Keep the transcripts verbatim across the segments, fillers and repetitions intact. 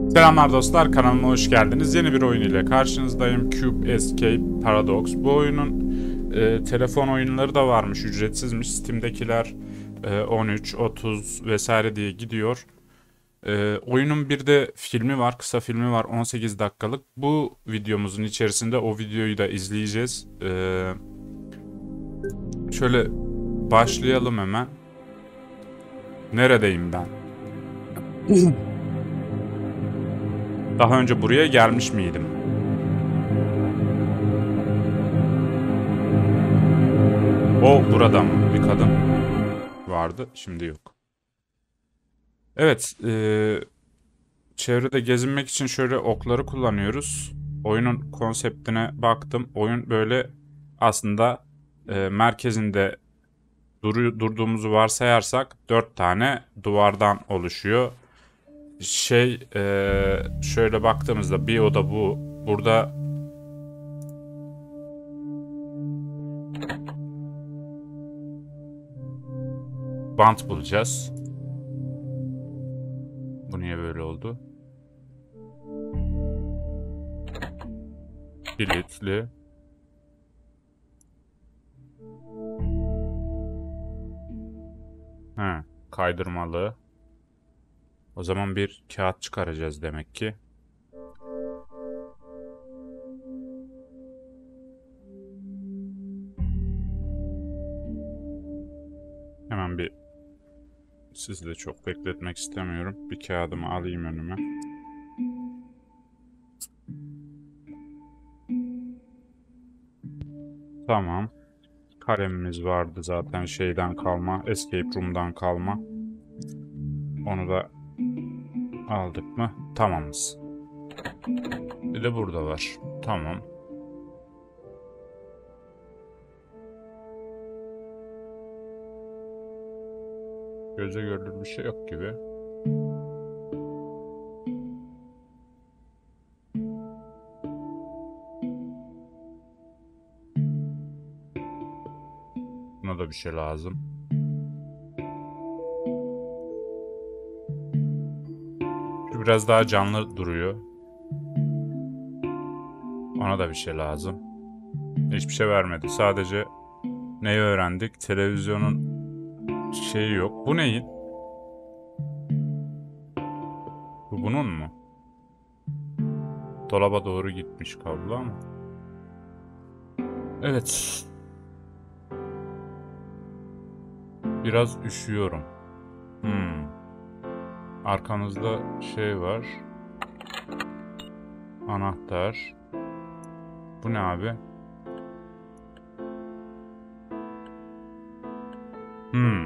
Selamlar dostlar, kanalıma hoş geldiniz. Yeni bir oyun ile karşınızdayım. Cube Escape Paradox. Bu oyunun e, telefon oyunları da varmış, ücretsizmiş. Steam'dekiler e, on üç, otuz vesaire diye gidiyor. E, oyunun bir de filmi var, kısa filmi var, on sekiz dakikalık. Bu videomuzun içerisinde o videoyu da izleyeceğiz. E, şöyle başlayalım hemen. Neredeyim ben? Daha önce buraya gelmiş miydim? O burada mı? Bir kadın vardı. Şimdi yok. Evet. E, çevrede gezinmek için şöyle okları kullanıyoruz. Oyunun konseptine baktım. Oyun böyle aslında e, merkezinde duru, durduğumuzu varsayarsak dört tane duvardan oluşuyor. Şey e, şöyle baktığımızda bir oda bu. Burada bant bulacağız. Bu niye böyle oldu? Kilitli. He, kaydırmalı. O zaman bir kağıt çıkaracağız demek ki. Hemen bir sizi de çok bekletmek istemiyorum. Bir kağıdımı alayım önüme. Tamam. Kalemimiz vardı zaten şeyden kalma. Escape Room'dan kalma. Onu da aldık mı? Tamamız. Bir de burada var. Tamam. Göze görülür bir şey yok gibi. Buna da bir şey lazım. Şu biraz daha canlı duruyor. Ona da bir şey lazım. Hiçbir şey vermedi. Sadece neyi öğrendik? Televizyonun şeyi yok. Bu neyin? Bu bunun mu? Dolaba doğru gitmiş kablo ama. Evet. Biraz üşüyorum. Hmm. Arkamızda şey var. Anahtar. Bu ne abi? Hmm.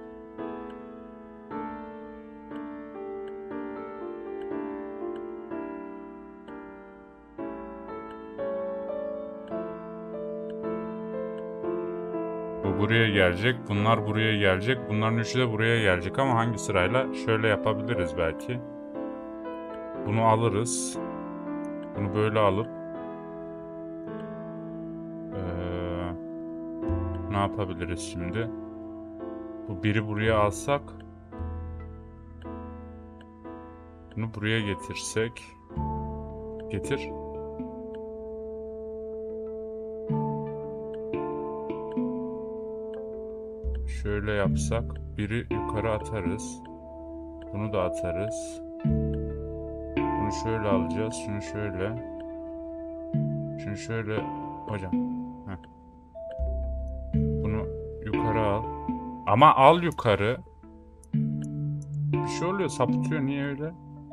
Bu buraya gelecek. Bunlar buraya gelecek. Bunların üçü de buraya gelecek ama hangi sırayla? Şöyle yapabiliriz belki. Bunu alırız. Bunu böyle alıp ee, ne yapabiliriz şimdi? Bu biri buraya alsak, bunu buraya getirsek, getir. Şöyle yapsak, biri yukarı atarız. Bunu da atarız. Bunu şöyle alacağız, şunu şöyle. Şunu şöyle, hocam. Heh. Bunu yukarı al. Ama al yukarı. Bir şey oluyor, sapıtıyor. Niye öyle?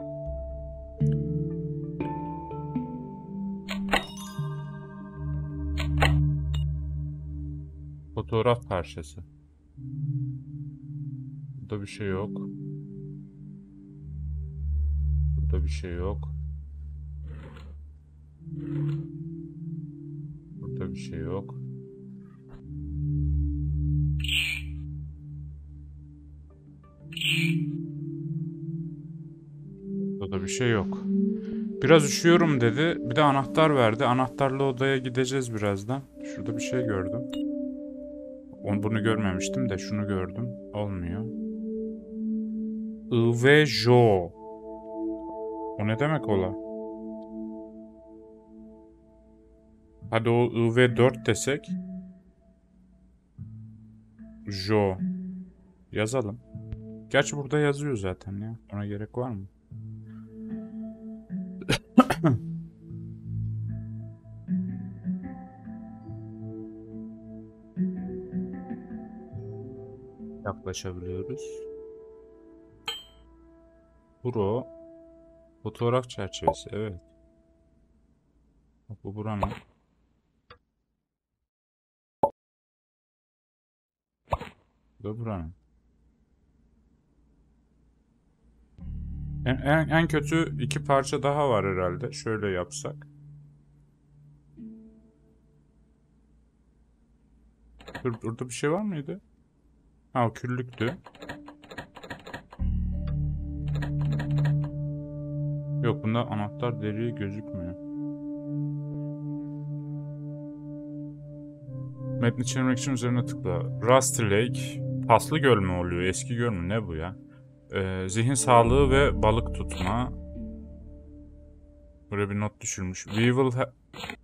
Fotoğraf parçası. Burada bir şey yok. Burada bir şey yok. Burada bir şey yok. Burada bir şey yok. Biraz üşüyorum dedi. Bir de anahtar verdi. Anahtarlı odaya gideceğiz birazdan. Şurada bir şey gördüm. Bunu görmemiştim de şunu gördüm. Olmuyor. I ve Jo. O ne demek ola? Hadi o I V dört desek. Jo. Yazalım. Gerçi burada yazıyor zaten ya. Ona gerek var mı? Yaklaşabiliyoruz. Buro. Fotoğraf çerçevesi. Evet. Bak bu buranın. Bu da buranın. En, en, en kötü iki parça daha var herhalde. Şöyle yapsak. Dur, burada bir şey var mıydı? Ha o küllüktü. Yok bunda anahtar deliği gözükmüyor. Metni çevirmek için üzerine tıkla. Rusty Lake. Paslı göl mü oluyor? Eski göl mü? Ne bu ya? Ee, zihin sağlığı ve balık tutma. Buraya bir not düşürmüş. We will ha-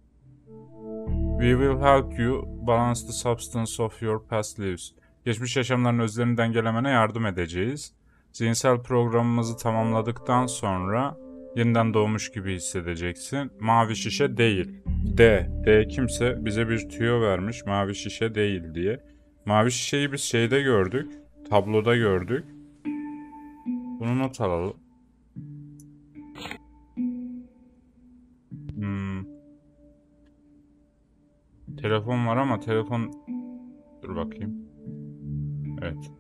We will help you balance the substance of your past lives. Geçmiş yaşamların özlerini dengelemene yardım edeceğiz. Zihinsel programımızı tamamladıktan sonra yeniden doğmuş gibi hissedeceksin. Mavi şişe değil. D. D kimse bize bir tüyo vermiş. Mavi şişe değil diye. Mavi şişeyi biz şeyde gördük. Tabloda gördük. Bunu not alalım. Hmm. Telefon var ama telefon... Dur bakayım. Evet.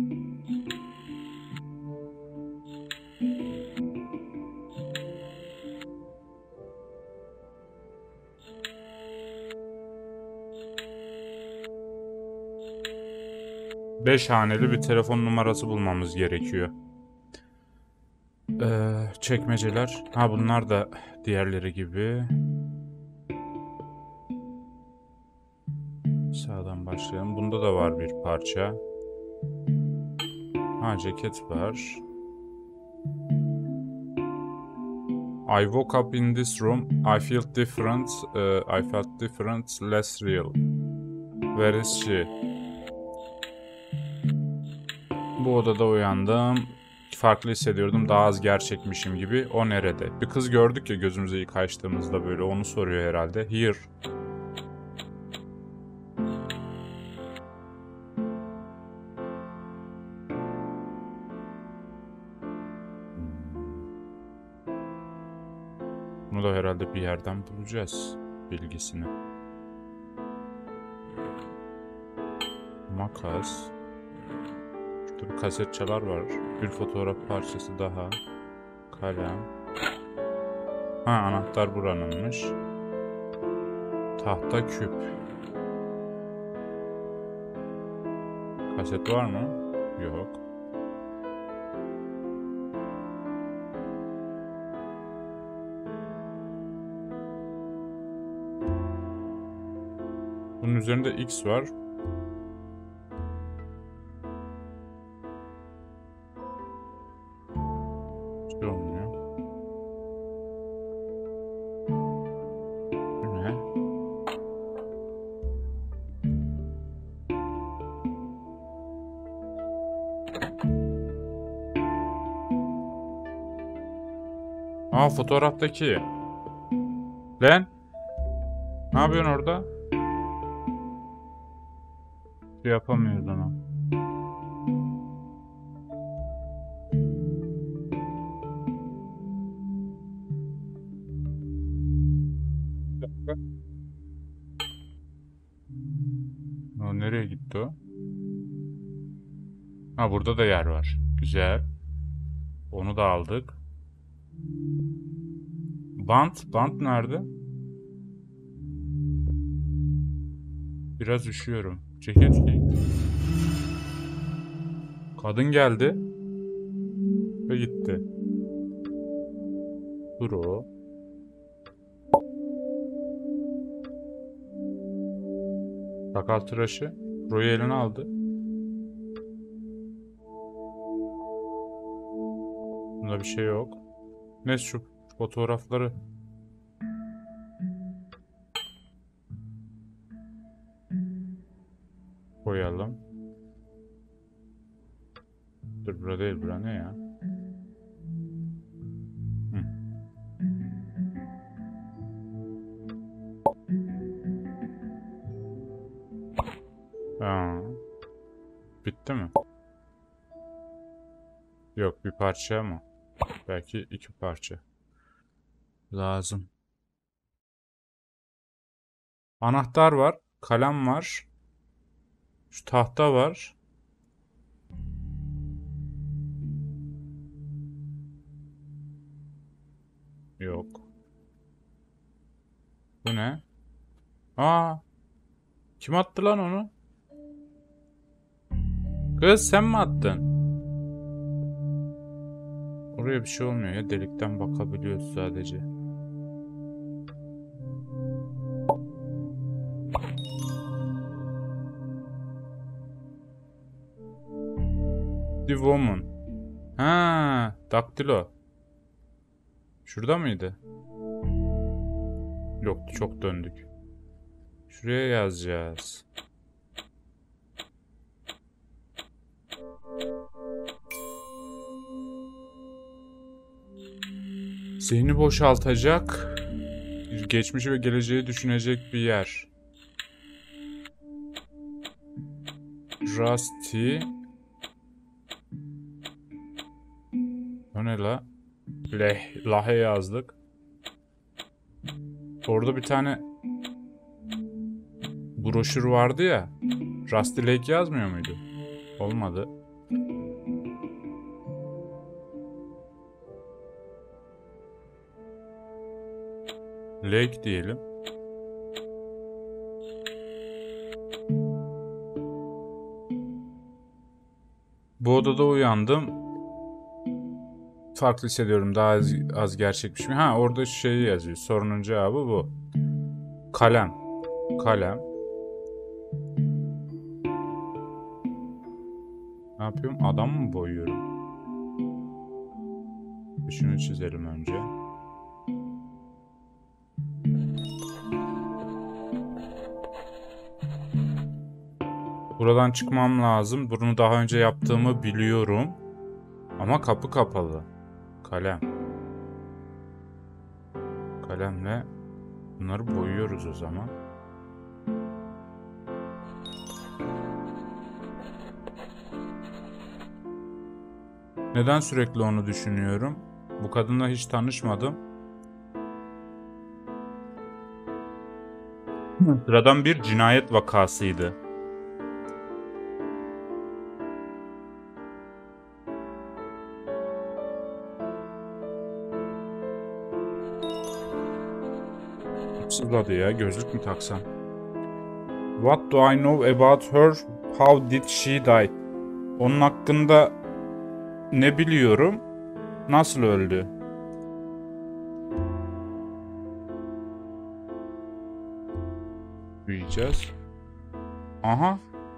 Beş haneli bir telefon numarası bulmamız gerekiyor. Ee, çekmeceler. Ha bunlar da diğerleri gibi. Sağdan başlayalım. Bunda da var bir parça. Ha ceket var. I woke up in this room. I felt different. Uh, I felt different, less real. Where is she? Bu odada uyandım. Farklı hissediyordum. Daha az gerçekmişim gibi. O nerede? Bir kız gördük ya gözümüze ilk açtığımızda böyle. Onu soruyor herhalde. Here. Bunu da herhalde bir yerden bulacağız bilgisini. Makas. Şurada bir kaset çalar var. Bir fotoğraf parçası daha. Kalem. Ha anahtar buranınmış. Tahta küp. Kaset var mı? Yok. Bunun üzerinde X var. İşte olmuyor. Bu ne? Aa fotoğraftaki. Lan. Ne yapıyorsun orada? Şey yapamıyoruz ona. O nereye gitti o? Ha burada da yer var. Güzel. Onu da aldık. Bant. Bant nerede? Biraz üşüyorum. Ceket giy. Kadın geldi. Ve gitti. Dur o. Sakal tıraşı. Royu eline aldı. Bunda bir şey yok. Ne şu fotoğrafları? Koyalım. Dur, bura değil, bura ne ya? Hı. Aa, bitti mi? Yok, bir parça mı? Belki iki parça. Lazım. Anahtar var. Kalem var. Şu tahta var. Yok. Bu ne? Aa, kim attı lan onu? Kız, sen mi attın? Oraya bir şey olmuyor ya. Delikten bakabiliyoruz sadece. The Woman. Ha, daktilo. Şurada mıydı? Yoktu, çok döndük. Şuraya yazacağız. Zihni boşaltacak, geçmişi ve geleceği düşünecek bir yer. Rusty. O ne la? Leh, lahe yazdık. Orada bir tane broşür vardı ya. Rusty Lake yazmıyor muydu? Olmadı. Lake diyelim. Bu odada uyandım. Farklı hissediyorum. Daha az, az gerçekmiş mi? Ha, orada şeyi yazıyor. Sorunun cevabı bu. Kalem. Kalem. Ne yapıyorum? Adam mı boyuyorum? Şunu çizelim önce. Buradan çıkmam lazım. Bunu daha önce yaptığımı biliyorum. Ama kapı kapalı. Kalem. Kalemle bunları boyuyoruz o zaman. Neden sürekli onu düşünüyorum? Bu kadınla hiç tanışmadım. Sıradan bir cinayet vakasıydı. Sızladı ya. Gözlük mü taksam? What do I know about her? How did she die? Onun hakkında ne biliyorum? Nasıl öldü? Büyüyeceğiz. Aha.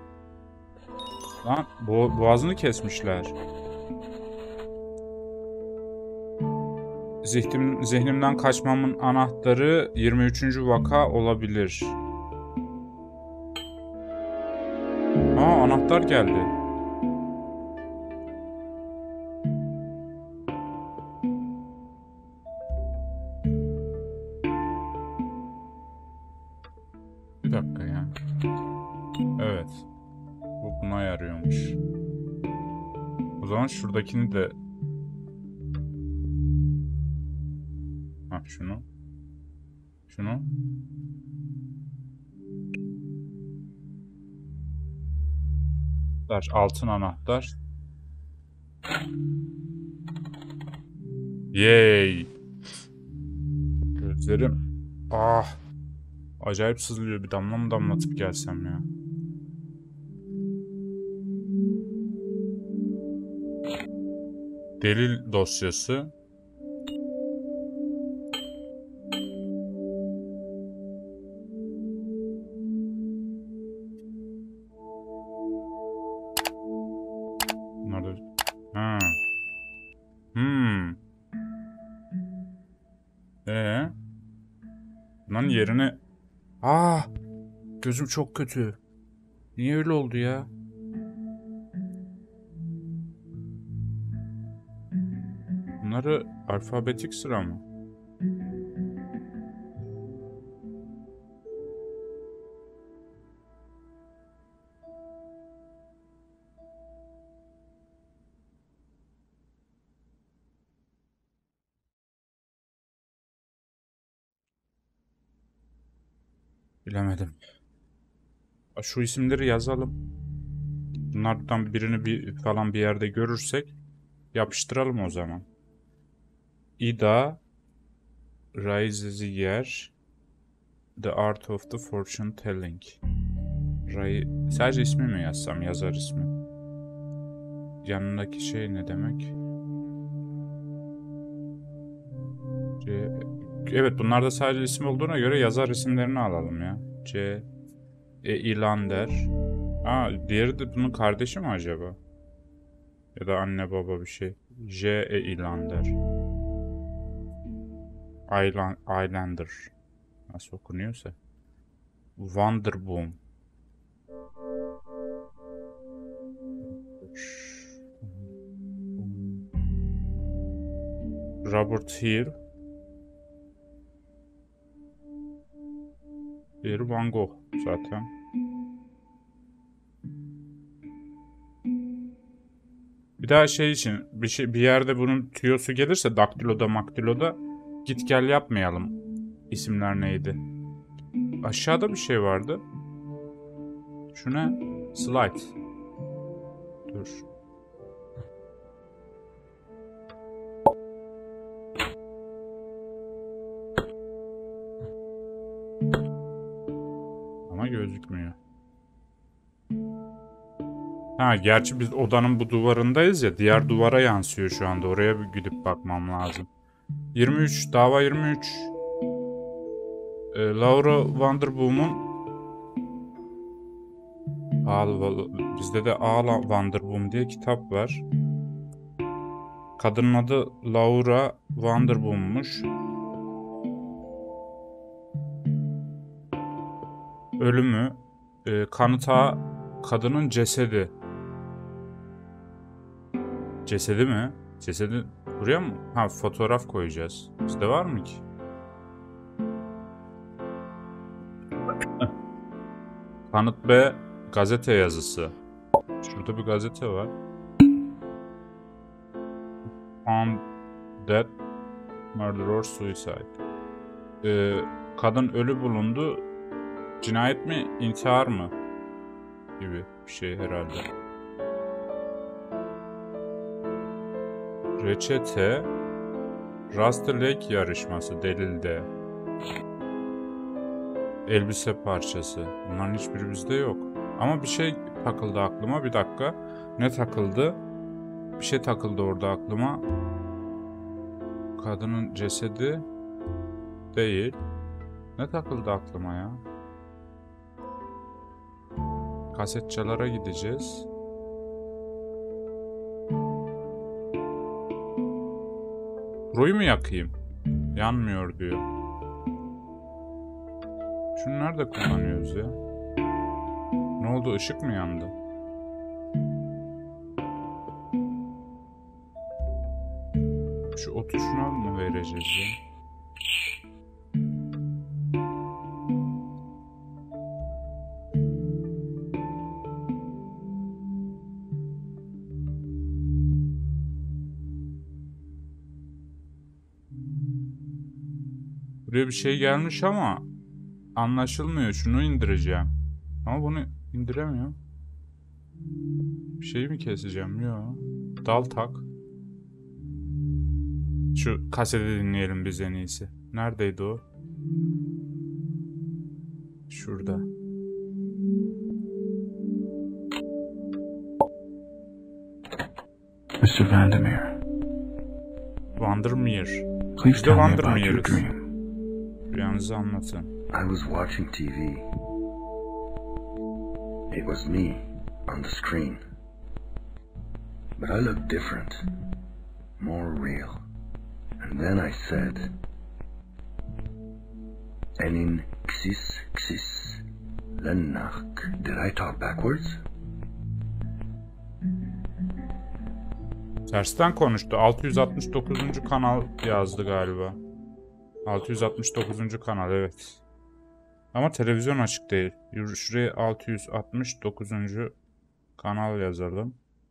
Lan bo boğazını kesmişler. Zihnim, zihnimden kaçmamın anahtarı yirmi üçüncü vaka olabilir. Aa, anahtar geldi. Bir dakika ya. Evet. Bu buna yarıyormuş. O zaman şuradakini de... Ha, şunu. Şunu. Altın anahtar. Yay. Gözlerim. Ah. Acayip sızlıyor. Bir damla mı damlatıp gelsem ya. Delil dosyası. Bunlar da... Ha. Hmm. Bunların yerini... Aa, gözüm çok kötü. Niye öyle oldu ya? Bunları alfabetik sıra mı? Bilemedim. Şu isimleri yazalım. Bunlardan birini bir falan bir yerde görürsek yapıştıralım o zaman. Ida Raziyer, The Art of the Fortune Telling. Ray... Sadece ismi mi yazsam? Yazar ismi. Yanındaki şey ne demek? C... Evet, bunlar da sadece isim olduğuna göre yazar isimlerini alalım ya. C. E. Ilander. Aa, diğeri de bunun kardeşi mi acaba? Ya da anne baba bir şey. J. E. Ilander. Island, Islander. Nasıl okunuyorsa. Wonderboom. Robert Hill. Bir Van Gogh zaten. Bir daha şey için bir şey bir yerde bunun tüyosu gelirse daktiloda maktiloda git gel yapmayalım. İsimler neydi? Aşağıda bir şey vardı. Şu ne? Slide. Dur. Ama gözükmüyor. Ha, gerçi biz odanın bu duvarındayız ya. Diğer duvara yansıyor şu anda. Oraya bir gidip bakmam lazım. yirmi üç. Dava yirmi üç. Ee, Laura Vanderboom'un bizde de Ağla Vanderboom diye kitap var. Kadının adı Laura Vanderboom'muş. Ölümü, e, kanıta kadının cesedi. Cesedi mi? Cesedi buraya mı? Ha, fotoğraf koyacağız. Bizde var mı ki? Kanıt B, gazete yazısı. Şurada bir gazete var. Found dead, murder or suicide. Ee, kadın ölü bulundu. Cinayet mi, intihar mı? Gibi bir şey herhalde. Reçete, Rusty Lake yarışması delilde. Elbise parçası. Bunların hiçbiri bizde yok. Ama bir şey takıldı aklıma. Bir dakika. Ne takıldı? Bir şey takıldı orada aklıma. Kadının cesedi değil. Ne takıldı aklıma ya? Kasetçalara gideceğiz. Burayı mı yakayım? Yanmıyor diyor. Şunu nerede kullanıyoruz ya? Ne oldu? Işık mı yandı? Şu o tuşuna mı vereceğiz ya? Buraya bir şey gelmiş ama anlaşılmıyor. Şunu indireceğim. Ama bunu indiremiyorum. Bir şeyi mi keseceğim? Yok. Dal tak. Şu kaseti dinleyelim biz en iyisi. Neredeydi o? Şurada. mister Vandermeer. Vandermeer. Please tell me about your Vandermeer'iz. dream. Rüyanızı anlatın. I was watching T V. It was me on the screen. But I looked different, more real. And then I said, Enin Xis Xis. Lennak. Did I talk backwards? Tersten konuştu. altı yüz altmış dokuzuncu kanal yazdı galiba. altı yüz altmış dokuzuncu kanal, evet. Ama televizyon açık değil. Şuraya altı yüz altmış dokuzuncu kanal yazalım.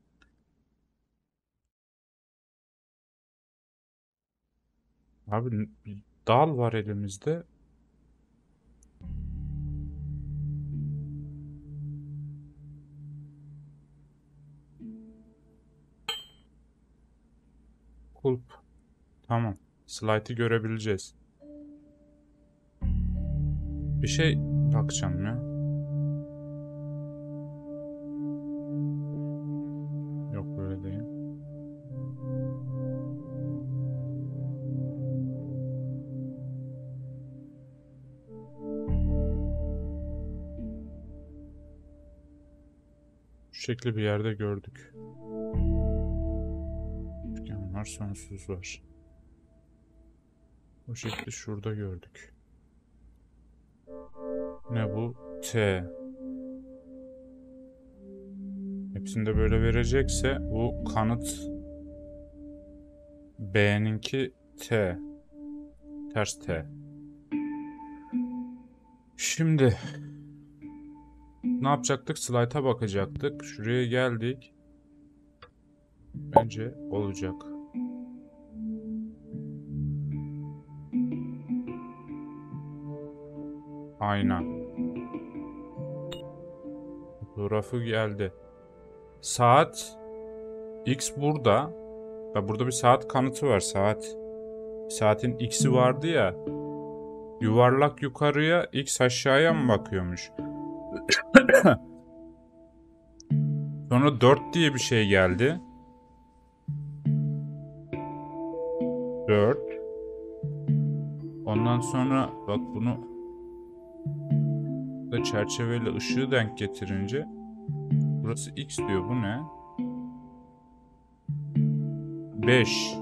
Abi bir dal var elimizde. Kulp. Tamam. Slide'ı görebileceğiz. Bir şey bakacağım ya. Yok, böyle değil. Şu şekli bir yerde gördük. Üçgen var, sonsuz var. Bu şekli şurada gördük. Ne bu? T. Hepsini de böyle verecekse bu kanıt B'ninki T. Ters T. Şimdi ne yapacaktık? Slide'a bakacaktık. Şuraya geldik. Bence olacak. Ayna. Fotoğrafı geldi. Saat X burada. Ya burada bir saat kanıtı var. Saat. Saatin X'i vardı ya. Yuvarlak yukarıya, X aşağıya mı bakıyormuş? Sonra dört diye bir şey geldi. dört. Ondan sonra bak bunu da çerçeveyle ışığı denk getirince burası X diyor. Bu ne? beş.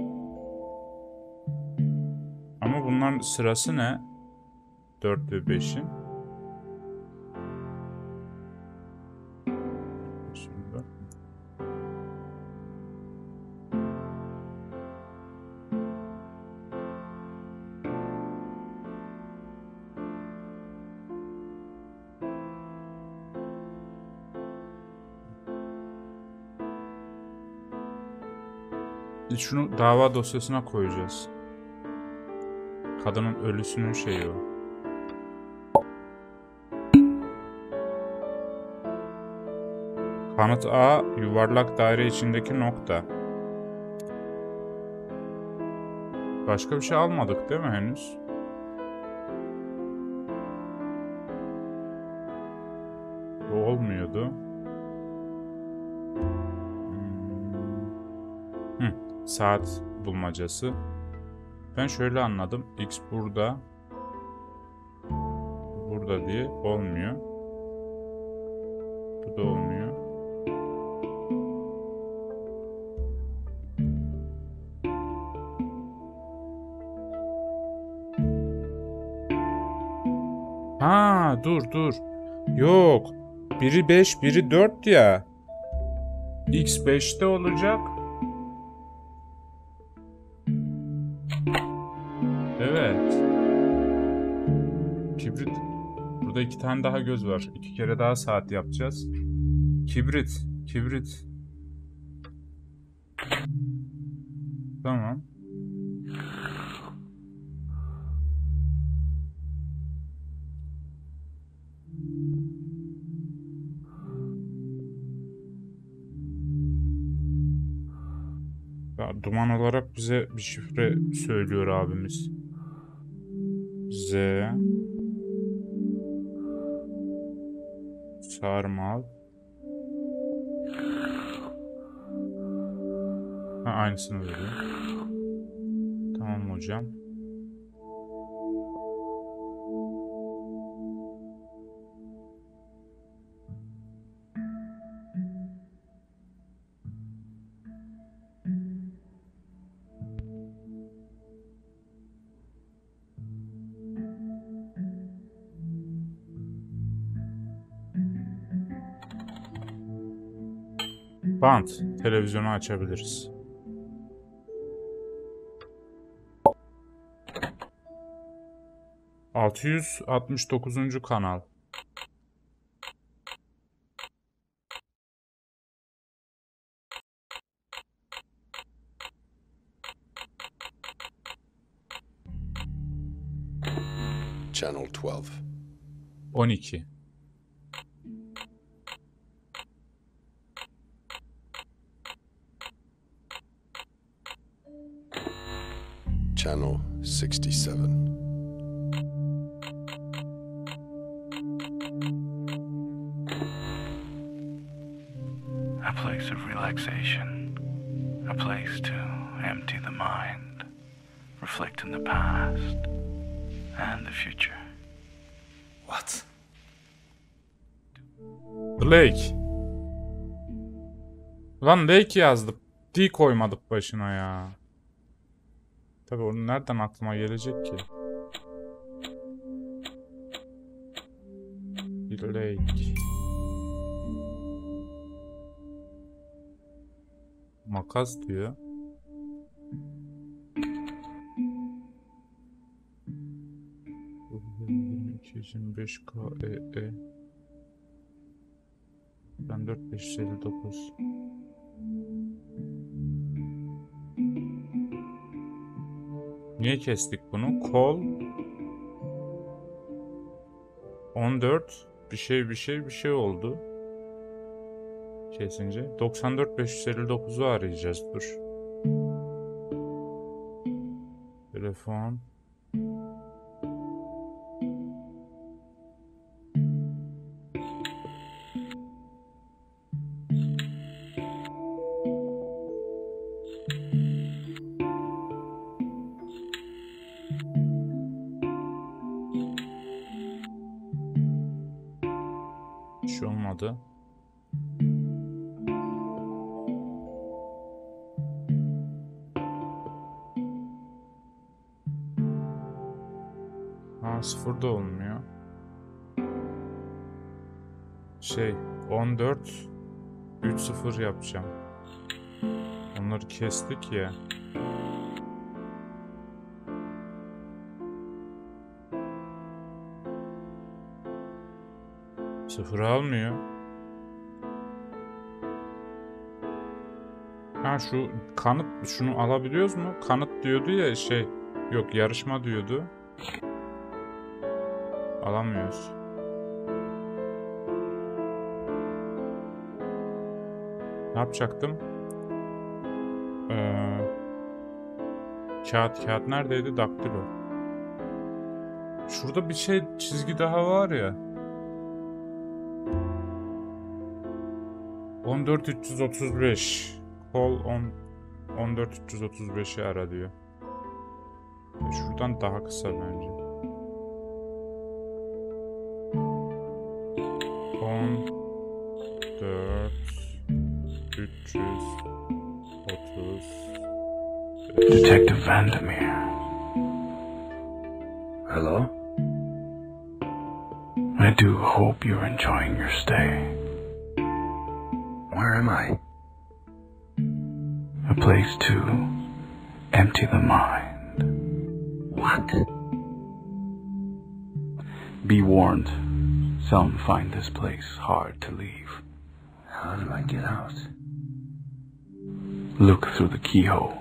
Ama bunların sırası ne? dört ve beşin. Şimdi. Şunu dava dosyasına koyacağız. Kadının ölüsünün şeyi o. Kanıt A, yuvarlak daire içindeki nokta. Başka bir şey almadık değil mi henüz? Bu olmuyordu. Hmm. Hı, saat bulmacası. Ben şöyle anladım. X burada. Burada diye olmuyor. Bu da olmuyor. Ha, dur dur. Yok. Biri beş, biri dört ya. X beşte olacak. Evet. Kibrit. Burada iki tane daha göz var. İki kere daha saat yapacağız. Kibrit. Kibrit. Tamam. Ya, duman olarak bize bir şifre söylüyor abimiz. Z. Sarmal. Ha, aynısını veriyor. Tamam hocam. Bant. Televizyonu açabiliriz. altı yüz altmış dokuzuncu kanal. Channel twelve. on iki. Channel sixty-seven. A place of relaxation, a place to empty the mind, reflect on the past and the future. What? Lake. Lan Lake yazdık. D koymadık başına ya. Tabii onu nereden aklıma gelecek ki? Bir Lake. Makas diyor. iki yüz yirmi beş K E E. Ben dört bin beş yüz elli dokuz. Niye kestik bunu? Kol on dört bir şey bir şey bir şey oldu. Kesince doksan dört bin beş yüz elli dokuzu arayacağız. Dur. Telefon. Hiç olmadı. Ha, sıfır da olmuyor. Şey on dört üç sıfır yapacağım. Onları kestik ya. Sıfır almıyor. Ha şu kanıt, şunu alabiliyoruz mu? Kanıt diyordu ya şey. Yok, yarışma diyordu. Alamıyoruz. Ne yapacaktım? Ee, kağıt kağıt neredeydi? Daktilo. Şurada bir şey çizgi daha var ya. on dört üç yüz otuz beş. Call on on dört üç yüz otuz beşi ara diyor. E şuradan daha kısa bence. on dört üç yüz otuz beş. Detective Vandermeer. Hello? I do hope you're enjoying your stay. Where am I? A place to empty the mind. What? Be warned, some find this place hard to leave. How do I get out? Look through the keyhole.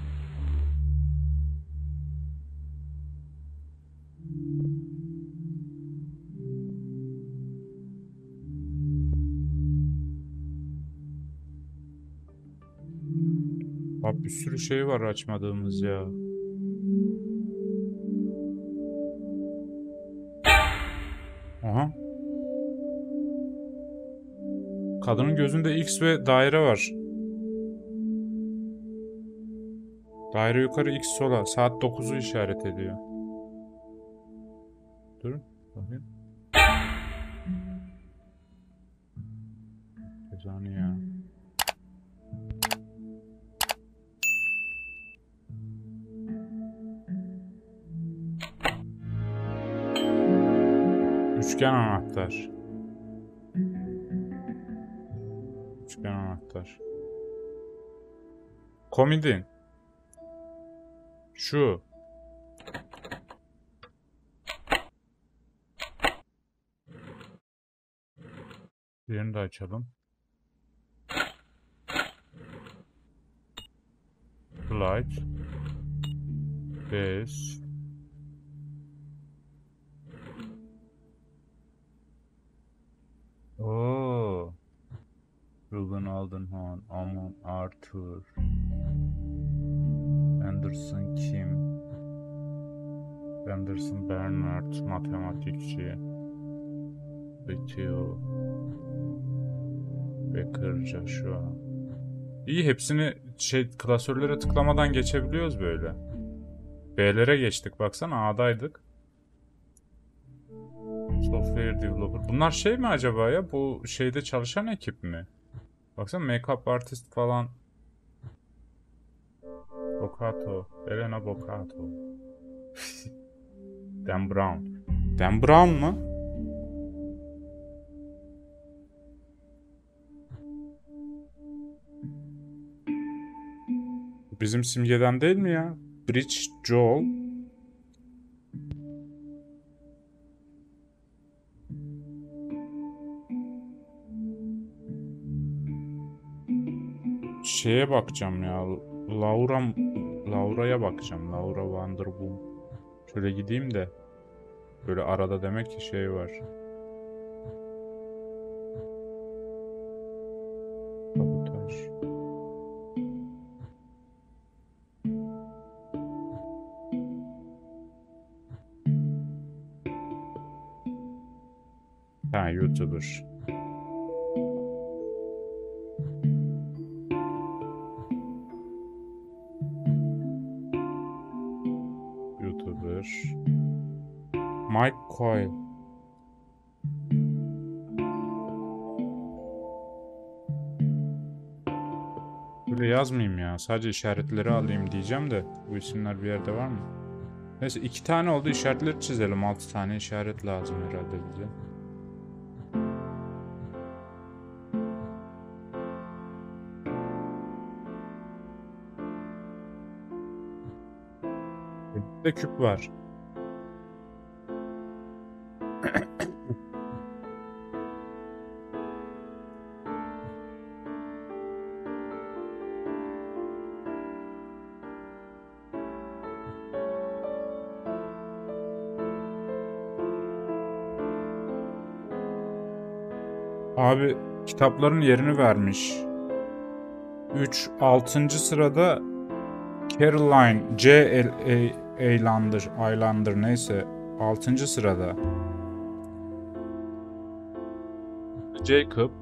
Abi bir sürü şey var açmadığımız ya. Aha. Kadının gözünde X ve daire var. Daire yukarı, X sola. Saat dokuzu işaret ediyor. Durun. Bakayım. Cezanı ya. Üçgen anahtar. Üçgen anahtar. Komodin. Şu. Diğerini de açalım. Light. Base. Oo. Ruben Aldenhorn, Amon Arthur, Anderson Kim, Anderson Bernard, matematikçi, Betio, Becker, Joshua. İyi, hepsini şey klasörlere tıklamadan geçebiliyoruz böyle. B'lere geçtik, baksana A'daydık. Software developer. Bunlar şey mi acaba ya? Bu şeyde çalışan ekip mi? Baksana make-up artist falan. Bocato. Elena Bocato. Dan Brown. Dan Brown mu? Bizim simgeden değil mi ya? Bridge Joel. Şeye bakacağım ya. Laura Laura'ya bakacağım. Laura Vanderboom. Şöyle gideyim de. Böyle arada demek ki şey var. Sabotaj. Ha, YouTuber. YouTuber. Mike Coyle. Böyle yazmayayım ya. Sadece işaretleri alayım diyeceğim de. Bu isimler bir yerde var mı? Neyse, iki tane oldu. İşaretleri çizelim. Altı tane işaret lazım herhalde bize. Bir de küp var. Abi kitapların yerini vermiş. üç altıncı sırada Caroline C. Aylander, Aylander neyse altıncı sırada. Jacob.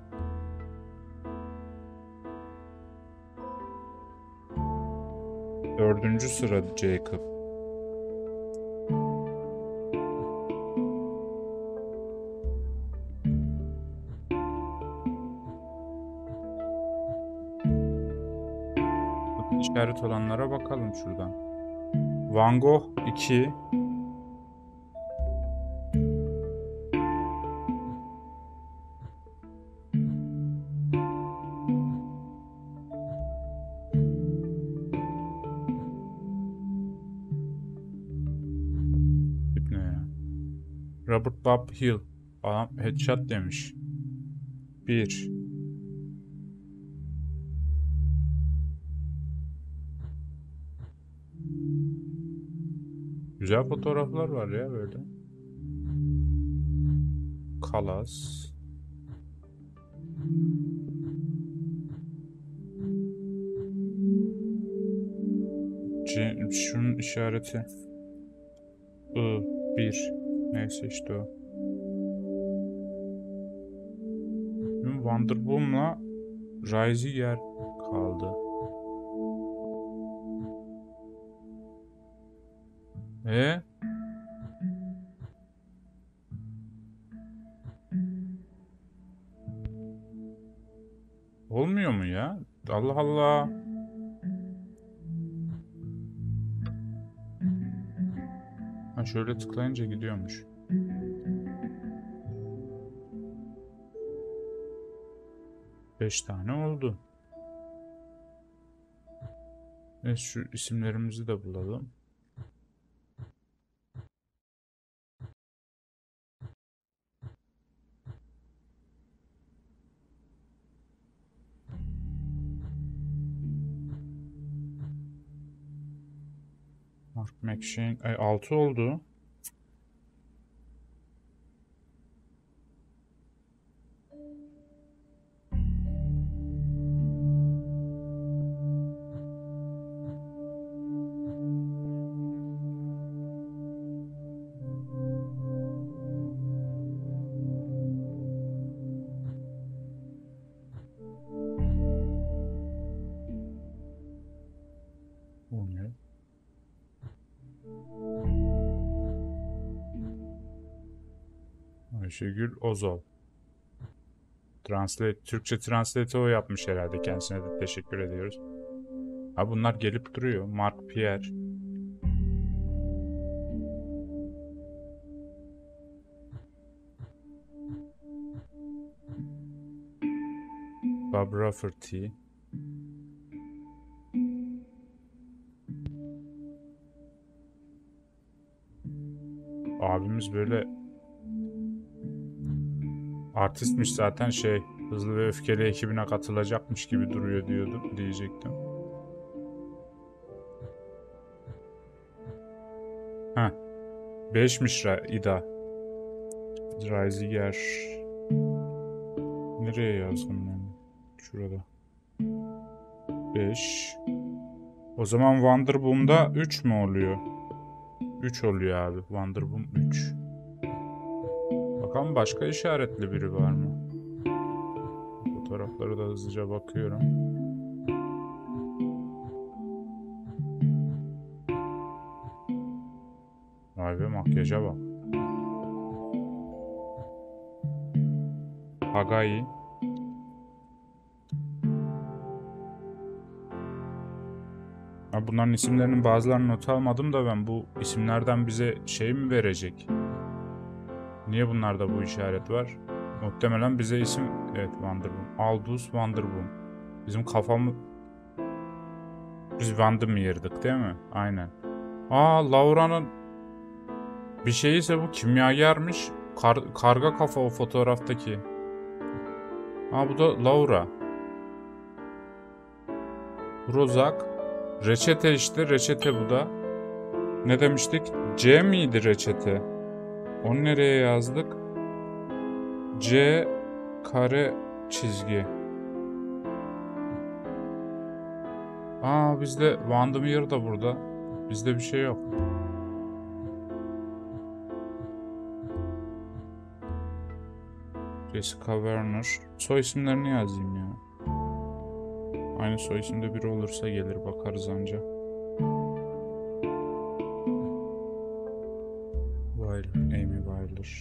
dördüncü sırada Jacob. İşaret olanlara bakalım şuradan. Van Gogh iki. Tip ne ya? Robert Bob Hill. Adam headshot demiş. bir. Güzel fotoğraflar var ya böyle. Kalas. C, şunun işareti. I, bir. Neyse işte o. Vanderboom'la Reisiger kaldı. E? Olmuyor mu ya? Allah Allah. Ha, şöyle tıklayınca gidiyormuş. beş tane oldu. Evet, şu isimlerimizi de bulalım. Mark McShane. Ay, altı oldu. Bu ne? Ayşegül Ozal. Translate, Türkçe translate o yapmış herhalde. Kendisine de teşekkür ediyoruz. Ha, bunlar gelip duruyor. Mark Pierre. Bob Rafferty. Abimiz böyle artistmiş zaten, şey, Hızlı ve Öfkeli ekibine katılacakmış gibi duruyor diyordum, diyecektim. Ha, beşmiş İda. Reisiger. Nereye yazdım ben? Şurada. beş. O zaman Wonderboom'da üç mü oluyor? üç oluyor abi. Wonderboom üç. Bakalım başka işaretli biri var mı? Fotoğrafları da hızlıca bakıyorum. Vay be, makyaja bak. Hagai. Ha, bunların isimlerinin bazılarını not almadım da ben, bu isimlerden bize şey mi verecek? Niye bunlarda bu işaret var? Muhtemelen bize isim... Evet, Wonderboom. Aldous Wonderboom. Bizim kafamı... Biz Vandermeer'dık değil mi? Aynen. Aa, Laura'nın bir şeyi ise bu kimyagermiş. Kar, karga kafa o fotoğraftaki. Aa, bu da Laura. Prozac. Reçete işte. Reçete bu da. Ne demiştik? C miydi reçete? Onu nereye yazdık? C kare çizgi. Aa, bizde Vandermeer da burada. Bizde bir şey yok. Jessica Werner. Soy isimlerini yazayım ya. Aynı soy isimde biri olursa gelir, bakarız anca. Wyler, Amy Wyler.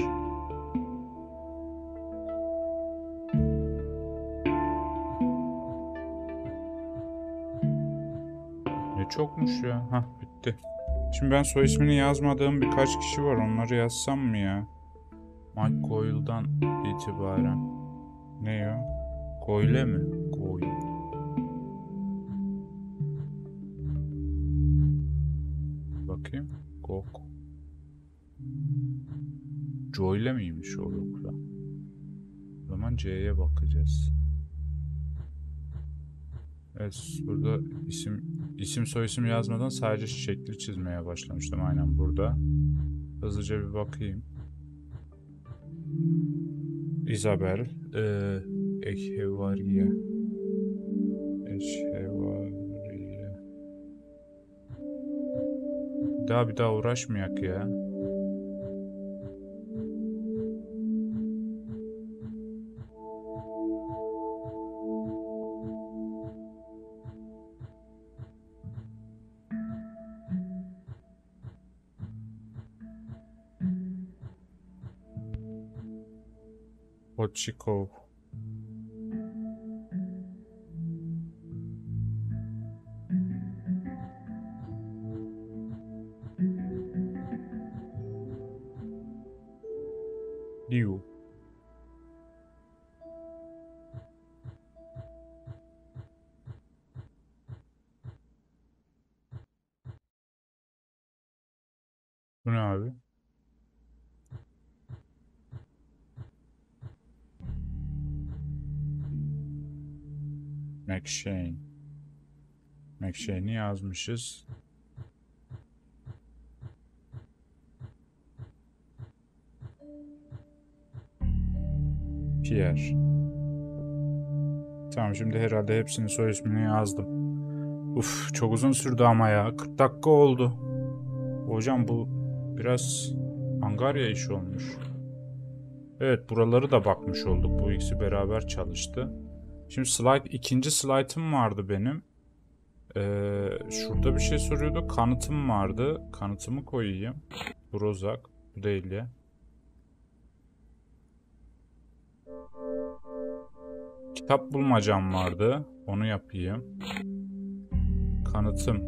Ne çokmuş ya. Hah, bitti. Şimdi ben soy ismini yazmadığım birkaç kişi var. Onları yazsam mı ya? Mike Goyle'dan itibaren. Ne ya? Goyle mi? Goyle. Bakayım. Gok. Joyle miymiş o yoksa? O zaman C'ye bakacağız. Evet, burada isim isim soyisim yazmadan sadece şekli çizmeye başlamıştım, aynen burada. Hızlıca bir bakayım. Isabel, ee, Echevarria. Echevarria. Daha bir daha uğraşmayak ya. Ochikov. Liu. Bu ne abi? McShane. McShane'i yazmışız. Pierre. Tamam, şimdi herhalde hepsinin soy ismini yazdım. Uf, çok uzun sürdü ama ya. kırk dakika oldu. Hocam bu biraz Angarya işi olmuş. Evet, buraları da bakmış olduk. Bu ikisi beraber çalıştı. Şimdi slide, ikinci slide'ım vardı benim. Ee, şurada bir şey soruyordu. Kanıtım vardı. Kanıtımı koyayım. Brozak. Bu değil ya. Kitap bulmacam vardı. Onu yapayım. Kanıtım.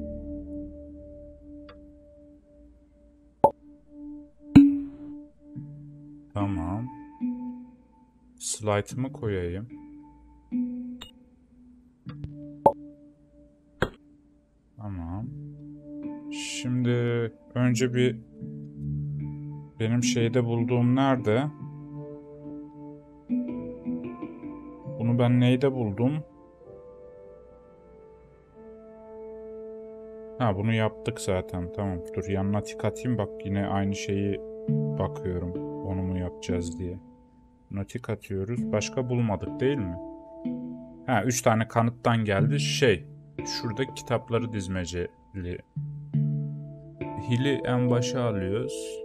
Tamam. Slide'ımı koyayım. Tamam. Şimdi önce bir benim şeyde bulduğum nerede? Bunu ben neyde buldum? Ha, bunu yaptık zaten. Tamam. Dur, yanına tik atayım. Bak, yine aynı şeyi bakıyorum. Onu mu yapacağız diye. Buna tik atıyoruz. Başka bulmadık değil mi? Ha, üç tane kanıttan geldi. Şey, şurada kitapları dizmeceli. Hill'i en başa alıyoruz.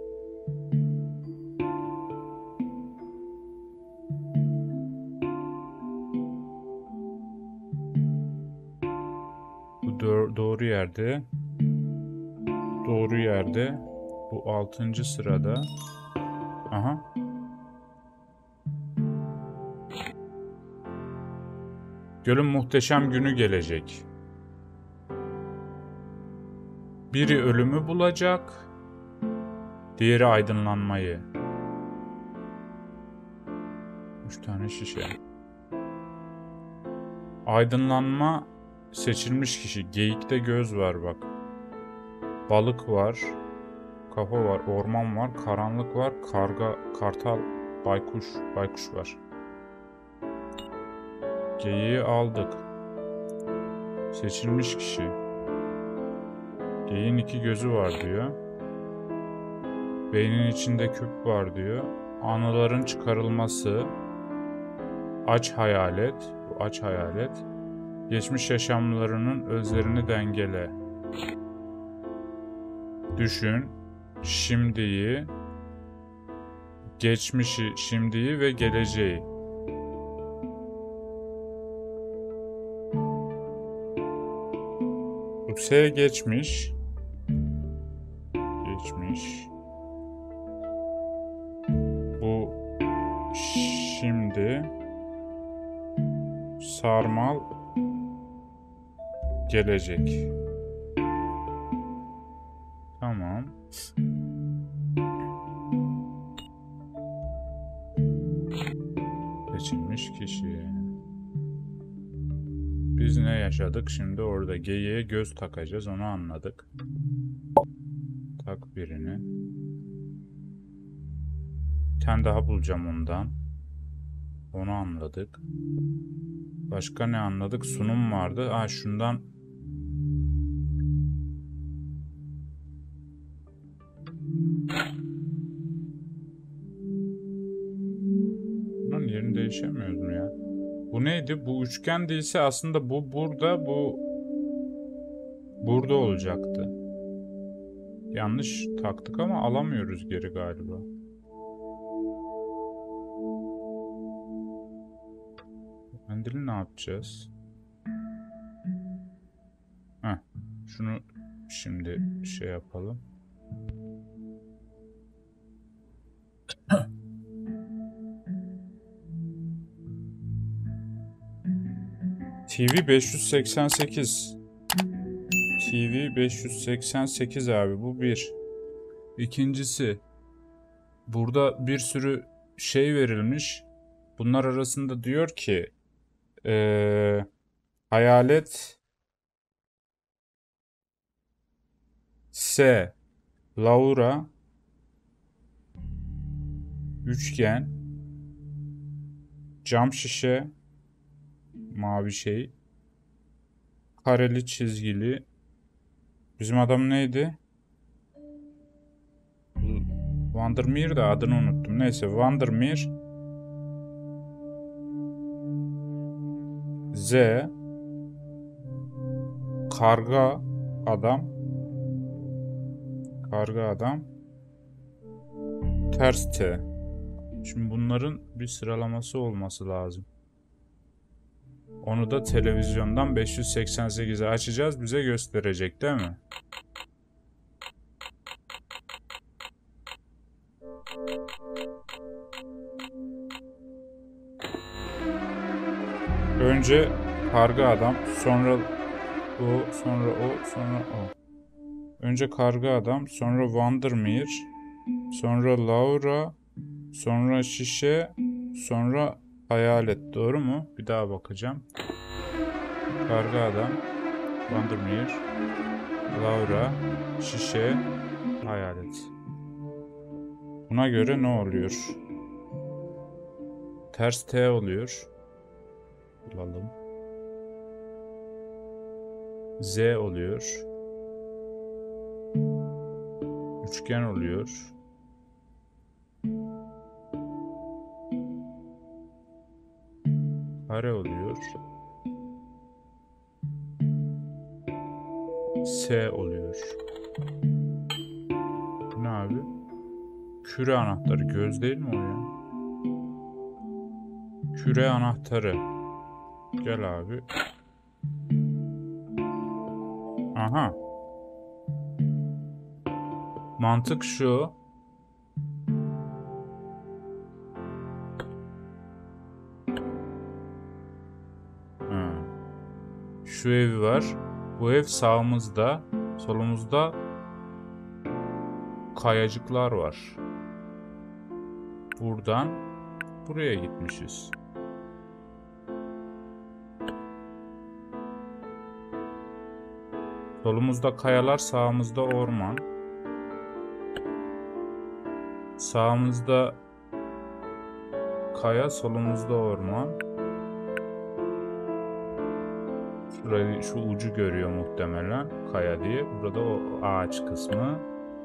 Bu do doğru yerde. Doğru yerde. Bu altıncı sırada. Aha. Gölün muhteşem günü gelecek. Biri ölümü bulacak, diğeri aydınlanmayı. Üç tane şişe. Aydınlanma seçilmiş kişi. Geyikte göz var bak. Balık var. Kafa var. Orman var. Karanlık var. Karga, kartal, baykuş, baykuş var. Geyiği aldık. Seçilmiş kişi. Geyiğin iki gözü var diyor. Beynin içinde küp var diyor. Anıların çıkarılması. Aç hayalet. Bu aç hayalet. Geçmiş yaşamlarının özlerini dengele. Düşün. Şimdiyi. Geçmişi, şimdiyi ve geleceği. Bu S geçmiş. Geçmiş. Bu şimdi. Sarmal gelecek. Tamam. Seçilmiş kişi. Biz ne yaşadık? Şimdi orada geyiğe göz takacağız. Onu anladık. Tak birini. Bir tane daha bulacağım ondan. Onu anladık. Başka ne anladık? Sunum vardı. Aa, şundan. Bunun yerini değişemiyoruz mu ya? Bu neydi? Bu üçgen değilse aslında bu burada, bu burada olacaktı. Yanlış taktık ama alamıyoruz geri galiba. Mendili ne yapacağız? Heh, şunu şimdi şey yapalım. T V beş yüz seksen sekiz. T V beş yüz seksen sekiz abi, bu bir. İkincisi, burada bir sürü şey verilmiş. Bunlar arasında diyor ki ee, hayalet S, Laura. Üçgen. Cam şişe. Mavi şey. Kareli çizgili. Bizim adam neydi? Vandermeer de adını unuttum. Neyse Vandermeer. Z. Karga adam. Karga adam. Ters T. Şimdi bunların bir sıralaması olması lazım. Onu da televizyondan beş yüz seksen sekize açacağız. Bize gösterecek değil mi? Önce karga adam, sonra o, sonra o, sonra o. Önce karga adam, sonra Vandermeer, sonra Laura, sonra şişe, sonra hayalet. Doğru mu? Bir daha bakacağım. Karga adam, Vandermeer, Laura, şişe, hayalet. Buna göre ne oluyor? Ters T oluyor. Bulalım. Z oluyor. Üçgen oluyor. Kare oluyor. S oluyor. Bu ne abi? Küre anahtarı. Göz değil mi o ya? Küre anahtarı. Gel abi. Aha. Mantık şu. Ha. Şu ev var. Bu ev sağımızda. Solumuzda kayacıklar var. Buradan buraya gitmişiz. Solumuzda kayalar, sağımızda orman. Sağımızda kaya, solumuzda orman. Şurayı, şu ucu görüyor muhtemelen kaya diye. Burada o ağaç kısmı.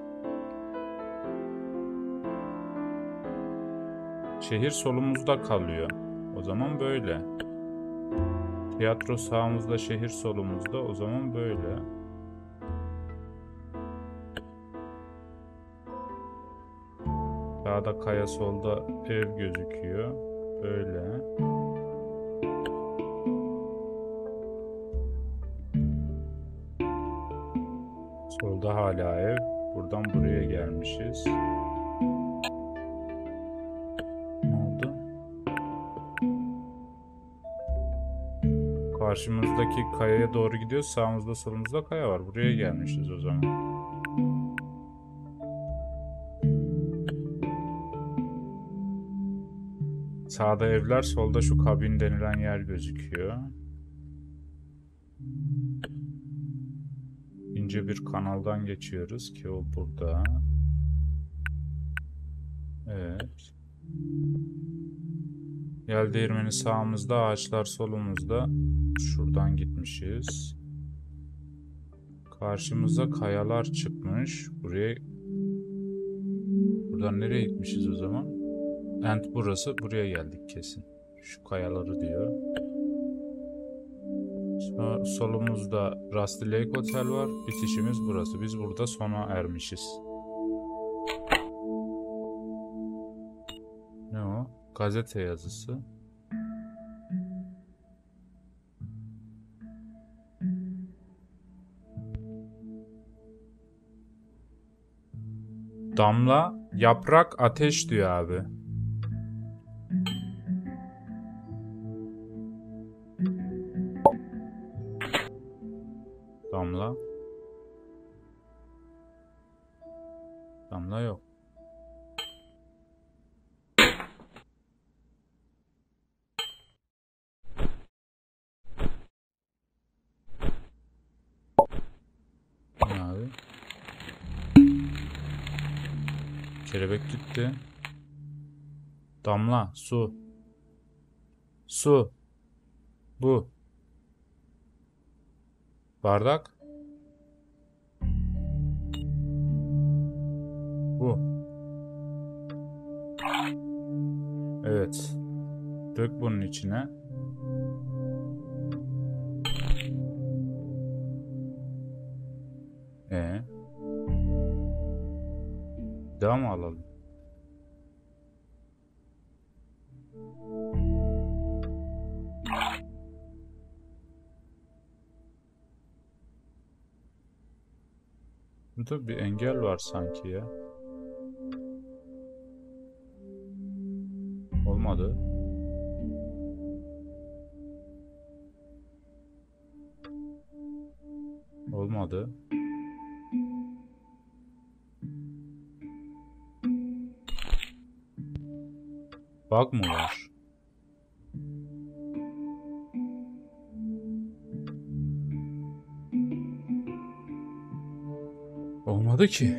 Şehir solumuzda kalıyor. O zaman böyle. Tiyatro sağımızda, şehir solumuzda. O zaman böyle. Sağda kaya, solda ev gözüküyor. Böyle. Solda hala ev. Buradan buraya gelmişiz. Ne oldu? Karşımızdaki kayaya doğru gidiyoruz. Sağımızda solumuzda kaya var. Buraya gelmişiz o zaman. Sağda evler, solda şu kabin denilen yer gözüküyor. İnce bir kanaldan geçiyoruz ki o burada. Evet. Yel değirmeni sağımızda, ağaçlar solumuzda. Şuradan gitmişiz. Karşımıza kayalar çıkmış. Buraya... Buradan nereye gitmişiz o zaman? And burası. Buraya geldik kesin. Şu kayaları diyor. Sonra solumuzda Rusty Lake Hotel var. Bitişimiz burası. Biz burada sona ermişiz. Ne o? Gazete yazısı. Damla, yaprak, ateş diyor abi. Damla. Damla yok. Ne abi? Kelebek gitti. Damla, su. Su. Bu. Bardak. Bu. Evet. Dök bunun içine. Ee. Daha mı alalım? Burada bir engel var sanki ya. Olmadı. Olmadı. Bug mı var? Olmadı ki.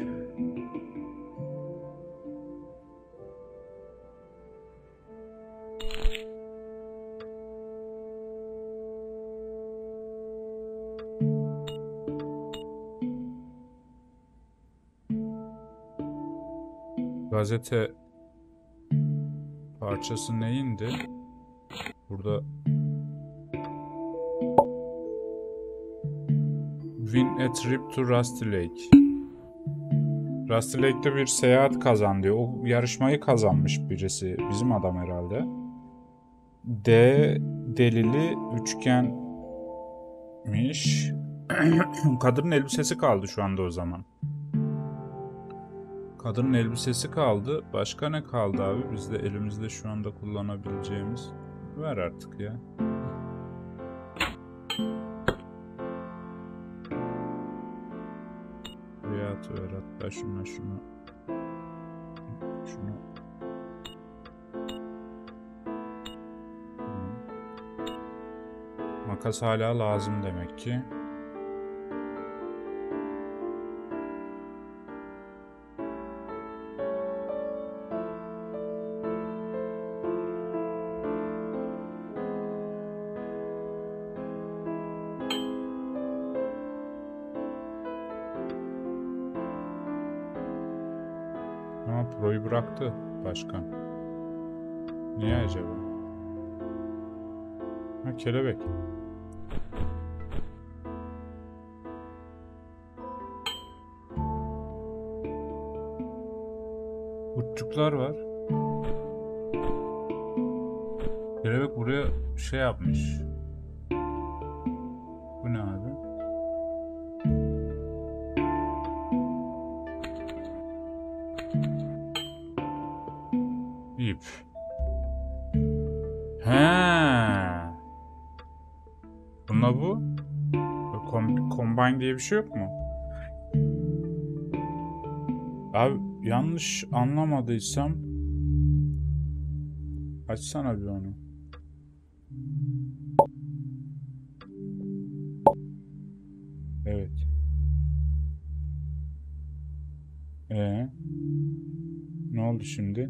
Gazete parçası neyindi? Burada Win a trip to Rusty Lake. Rusty Lake'de bir seyahat kazan diyor. O yarışmayı kazanmış birisi. Bizim adam herhalde. D delili üçgenmiş. Kadının elbisesi kaldı şu anda o zaman. Kadının elbisesi kaldı. Başka ne kaldı abi? Bizde elimizde şu anda kullanabileceğimiz. Ver artık ya. Riyat ver hatta şuna şunu. Şunu. Makas hala lazım demek ki. Ama Pro'yu bıraktı başkan. Niye acaba? Ha, kelebek. Uççuklar var. Kelebek buraya şey yapmış. Bu ne abi? İp. He. Bunda bu. Kom Combine diye bir şey yok mu? Abi yanlış anlamadıysam açsana bir onu. Evet. Ee, ne oldu şimdi?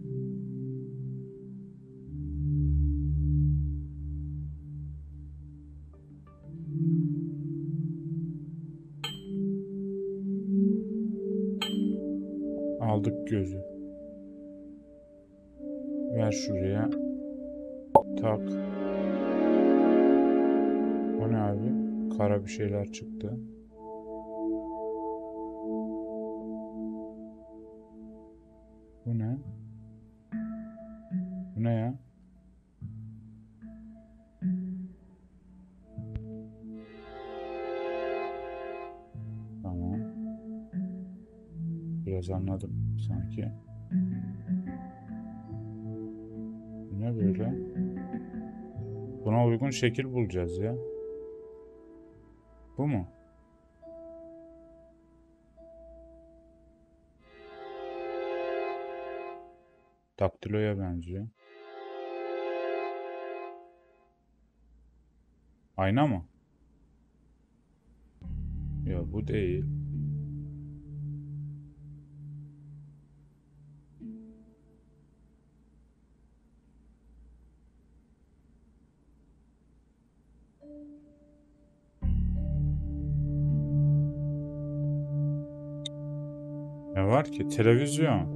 Aldık gözü. Ver şuraya. Tak. O ne abi? Kara bir şeyler çıktı. Bu ne? Bu ne ya? Tamam. Biraz anladım sanki. Bu ne böyle? Buna uygun şekil bulacağız ya. Bu mu? Daktiloya benziyor. Ayna mı? Ya bu değil. Ne var ki? Televizyon.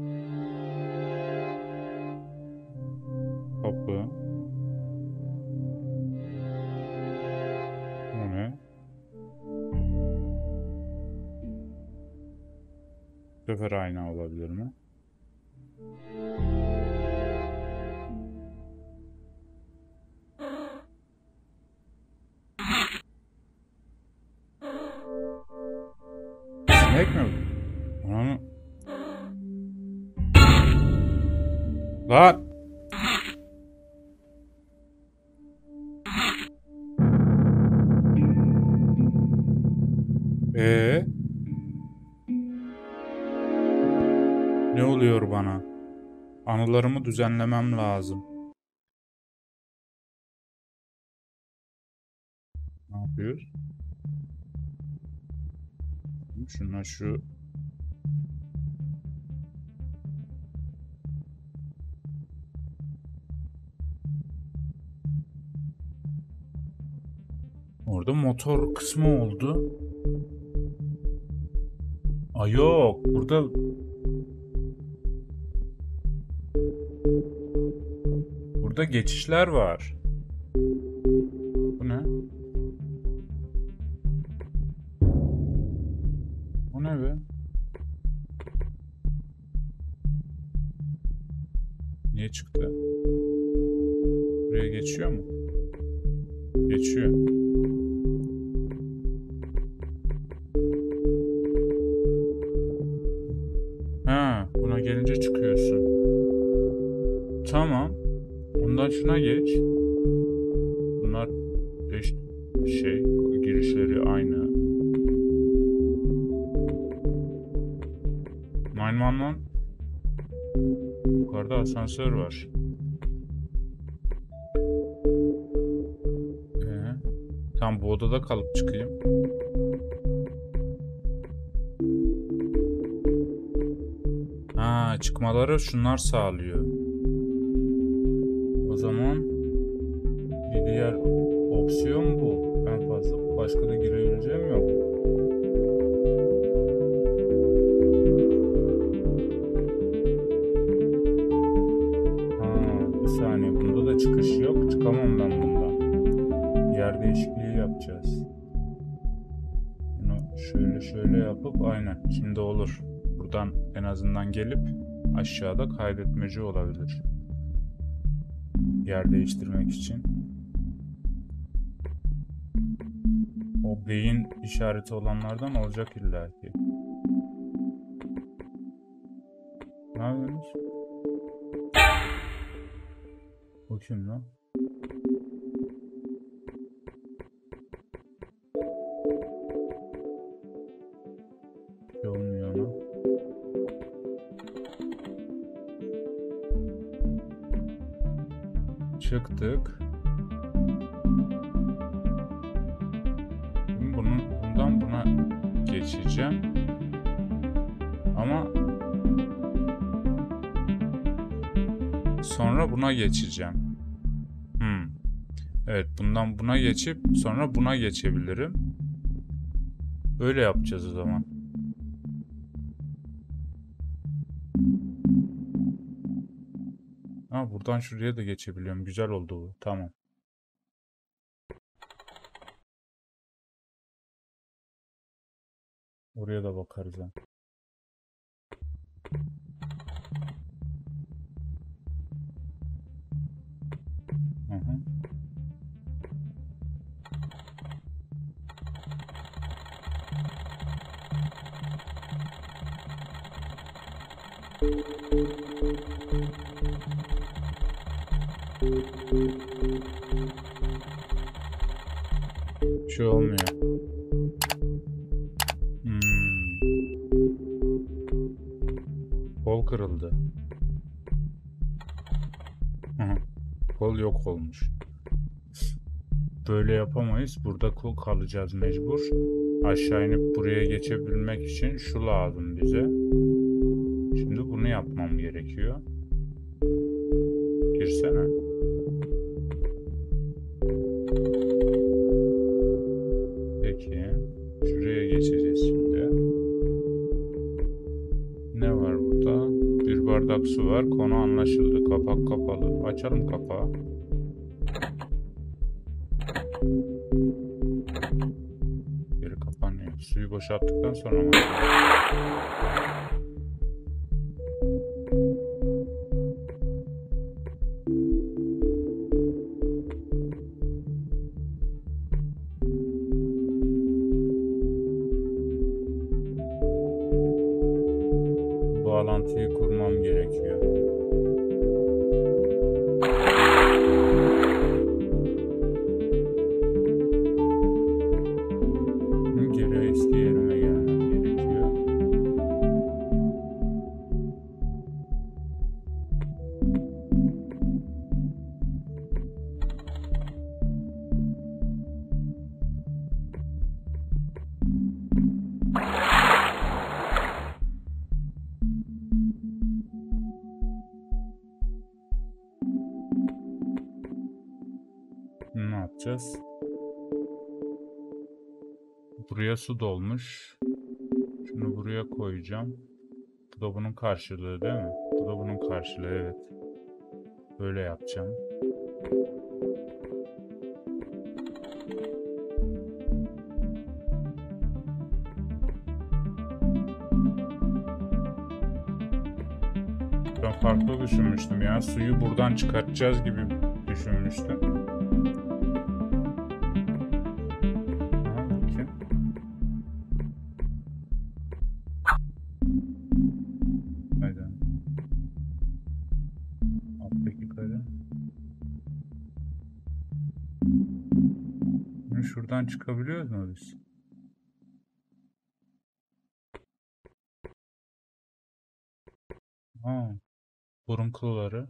Kapı. Bu ne? Bu sefer ayna olabilir mi? Sinek mi bu? Onu... Lan! Ee? Ne oluyor bana? Anılarımı düzenlemem lazım. Ne yapıyoruz? Şuna şu... Orada motor kısmı oldu. Aa yok. Burada... Burada geçişler var. Bu ne? Bu ne be? Niye çıktı? Buraya geçiyor mu? Geçiyor. Ha, buna gelince çıkıyorsun. Tamam. Bundan şuna geç. Bunlar eş şey, girişleri aynı. nine one one. Yukarıda asansör var. Ee, tam bu odada kalıp çıkayım. Ha, çıkmaları şunlar sağlıyor. O zaman bir diğer opsiyon bu. Ben fazla başka da girebileceğim yok. Ha, bir saniye. Bunda da çıkış yok. Çıkamam ben bundan. Yer değişikliği yapacağız. Bunu şöyle şöyle yapıp aynen. Şimdi olur. Buradan en azından gelip aşağıda kaydetmeci olabilir. Yer değiştirmek için. O beyin işareti olanlardan olacak illaki. Ne yapıyorsunuz? O kim lan? Şey olmuyor ama. Çıktık. Şimdi bunun, bundan buna geçeceğim. Ama sonra buna geçeceğim. Hmm. Evet, bundan buna geçip sonra buna geçebilirim. Öyle yapacağız o zaman. Ha, buradan şuraya da geçebiliyorum. Güzel oldu bu. Tamam. Oraya da bakarız ha. Hı hı. Bir şey olmuyor. Hmm. Kol kırıldı. Hı hı. Kol yok olmuş. Böyle yapamayız. Burada kol kalacağız mecbur. Aşağı inip buraya geçebilmek için şu lazım bize. Şimdi bunu yapmam gerekiyor. Girsene. Peki. Şuraya geçeceğiz şimdi. saksı var. Konu anlaşıldı. Kapak kapalı. Açalım kapağı. Geri kapanıyor. Suyu boşalttıktan sonra mı? Bağlantıyı kurmam gerekiyor. Geri eski yerime gelmem gerekiyor. Ne yapacağız? Buraya su dolmuş. Şunu buraya koyacağım. Bu da bunun karşılığı değil mi? Bu da bunun karşılığı, evet. Böyle yapacağım. Ben farklı düşünmüştüm ya. Suyu buradan çıkartacağız gibi düşünmüştüm. Şuradan çıkabiliyoruz mu biz? Ha, burun kılları.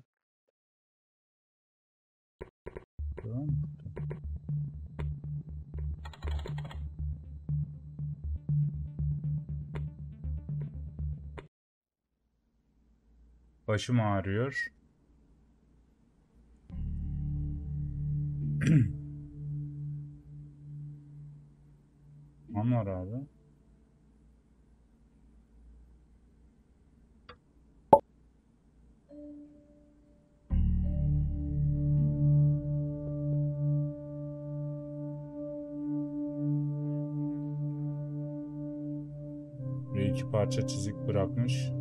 Tamam. Başım ağrıyor. Var abi. Bir iki parça çizik bırakmış.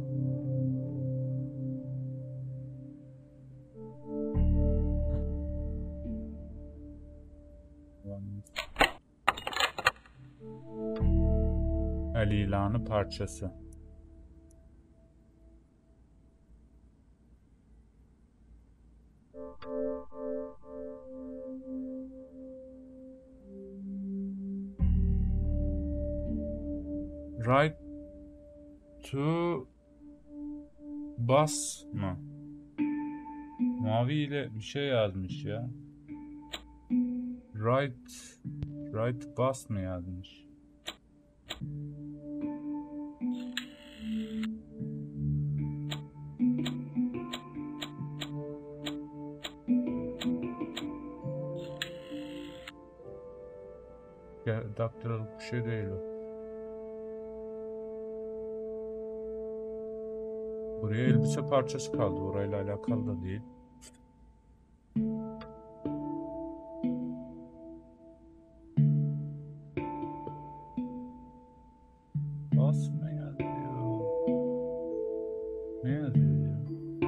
El ilanı parçası. Right to bus mı? Mavi ile bir şey yazmış ya. Right right bus mı yazmış? Ya daktilalık bir şey değil o. Buraya elbise parçası kaldı. Orayla alakalı da değil. Bas ne yazıyor? Ne yazıyor ya?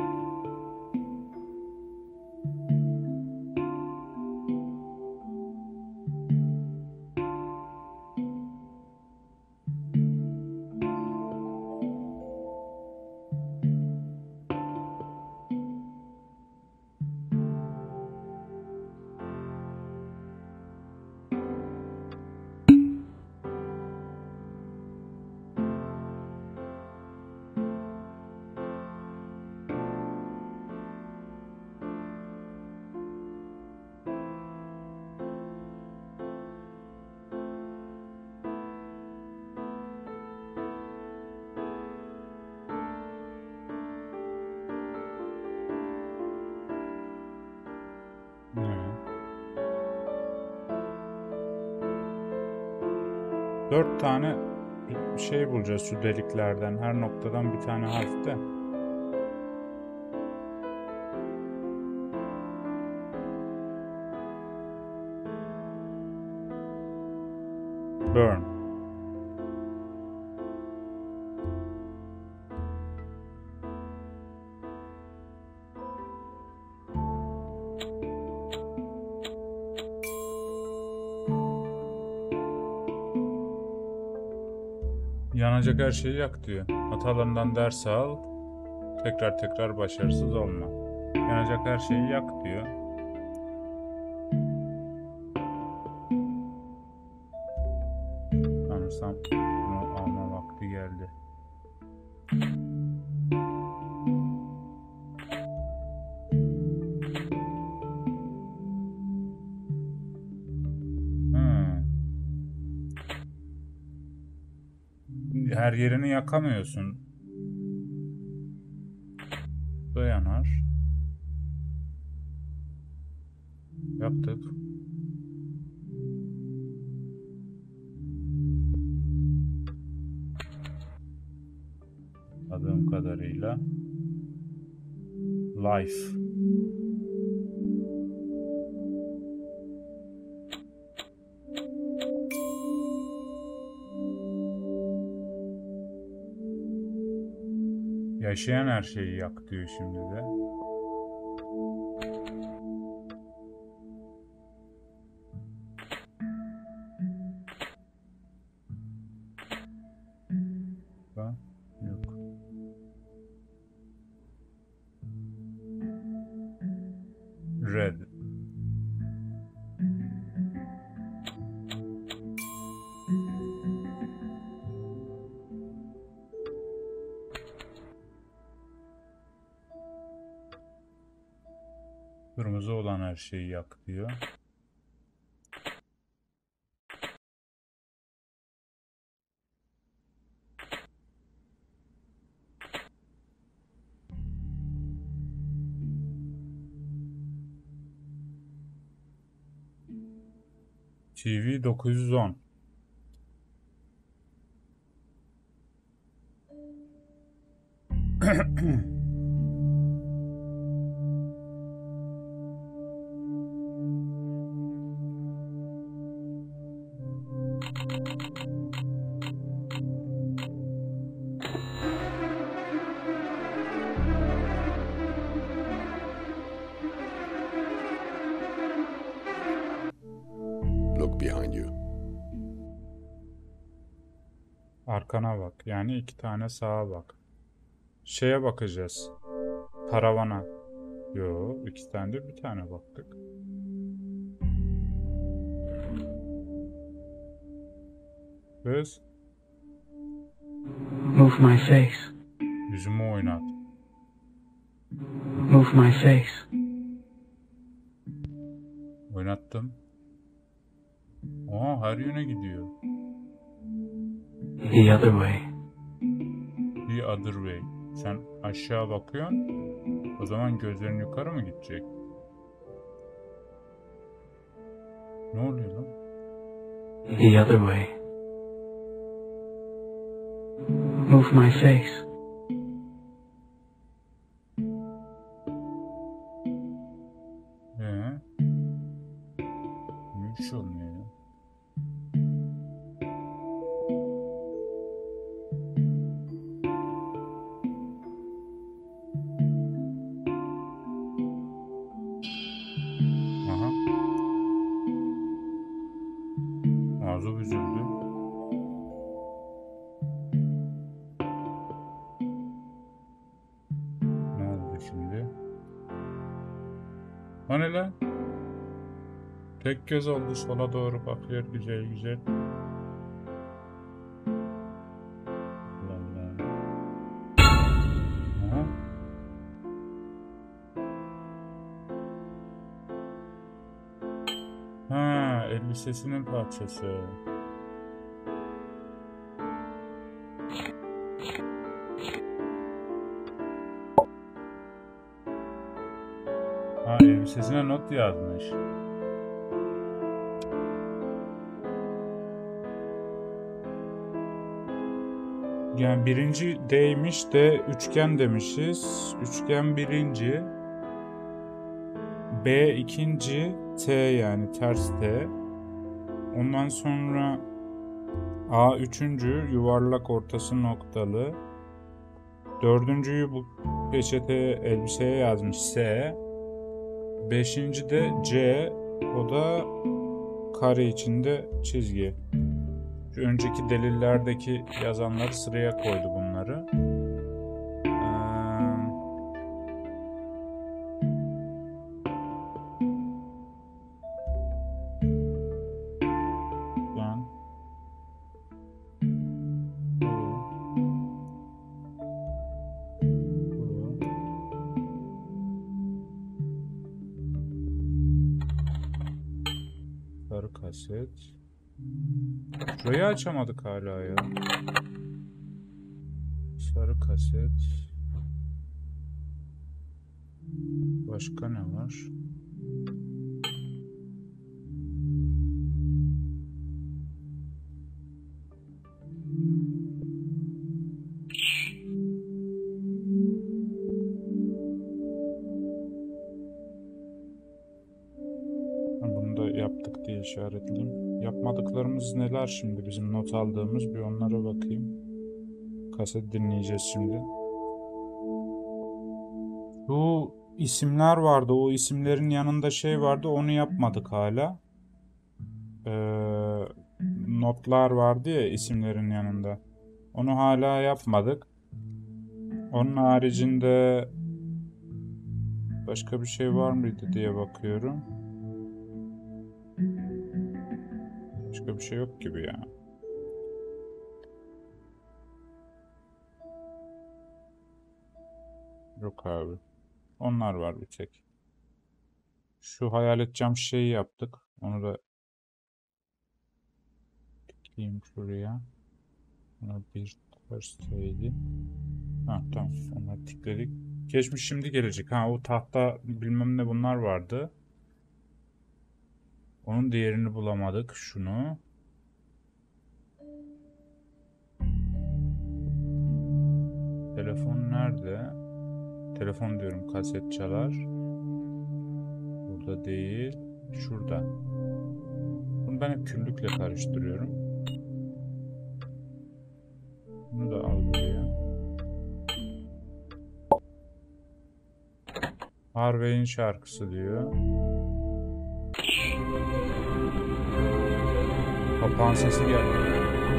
Dört tane şey bulacağız şu deliklerden. Her noktadan bir tane harf de. Burn. Yanacak her şeyi yak diyor. Hatalarından ders al. Tekrar tekrar başarısız olma. Yanacak her şeyi yak diyor. Sanırsam bunu alma vakti geldi. Hmm. Her yerini yakamıyorsun. Bu yanar. Yaptık. Anladığım kadarıyla Life. Yaşayan her şeyi yak diyor şimdi de. Ha? Yok. Red. Kırmızı olan her şeyi yak diyor. T V dokuz yüz on. Look behind you. Arkana bak. Yani iki tane sağa bak. Şeye bakacağız. Paravana. Yo, iki tane de bir tane baktık. Kız. Move my face. Yüzümü oynat. Move my face. Oynattım. Aa, her yöne gidiyor. The other way. The other way. Sen aşağı bakıyorsun. O zaman gözlerin yukarı mı gidecek? Ne oluyor lan? The other way. Move my face. Ee? Bir şey olmuyor ya. Aha. Ağzı büzüldü. Ne oldu şimdi? O ne lan? Tek göz oldu, sola doğru bakıyor güzel güzel. Allah Allah. Aha. Ha, elbisesinin parçası. Ha, elbisesine not yazmış. Yani birinci D'ymiş de üçgen demişiz. Üçgen birinci. B ikinci. T yani ters T. Ondan sonra A üçüncü yuvarlak ortası noktalı. Dördüncüyü bu peçeteye, elbiseye yazmış S. Beşinci de C. O da kare içinde çizgi. Şu önceki delillerdeki yazanları sıraya koydu bunları. Sarı kaset. Şurayı açamadık hala ya. Sarı kaset. Başka ne var? Bunu da yaptık diye işaretleyeyim. Yapmadıklarımız neler şimdi? Bizim not aldığımız, bir onlara bakayım. Kaset dinleyeceğiz şimdi. Bu isimler vardı. O isimlerin yanında şey vardı. Onu yapmadık hala. Ee, notlar vardı ya isimlerin yanında. Onu hala yapmadık. Onun haricinde başka bir şey var mıydı diye bakıyorum. Başka bir şey yok gibi ya. Yok abi. Onlar var bir tek. Şu hayalet cam şeyi yaptık. Onu da ekleyeyim şuraya. Buna bir terseydi. Ha tamam. Onları tıkladık. Geçmiş şimdi gelecek. Ha o tahta bilmem ne bunlar vardı. Onun diğerini bulamadık. Şunu. Telefon nerede? Telefon diyorum, kaset çalar. Burada değil. Şurada. Bunu ben hep küllükle karıştırıyorum. Bunu da al buraya. Harvey'in şarkısı diyor. Papağan sesi geldi.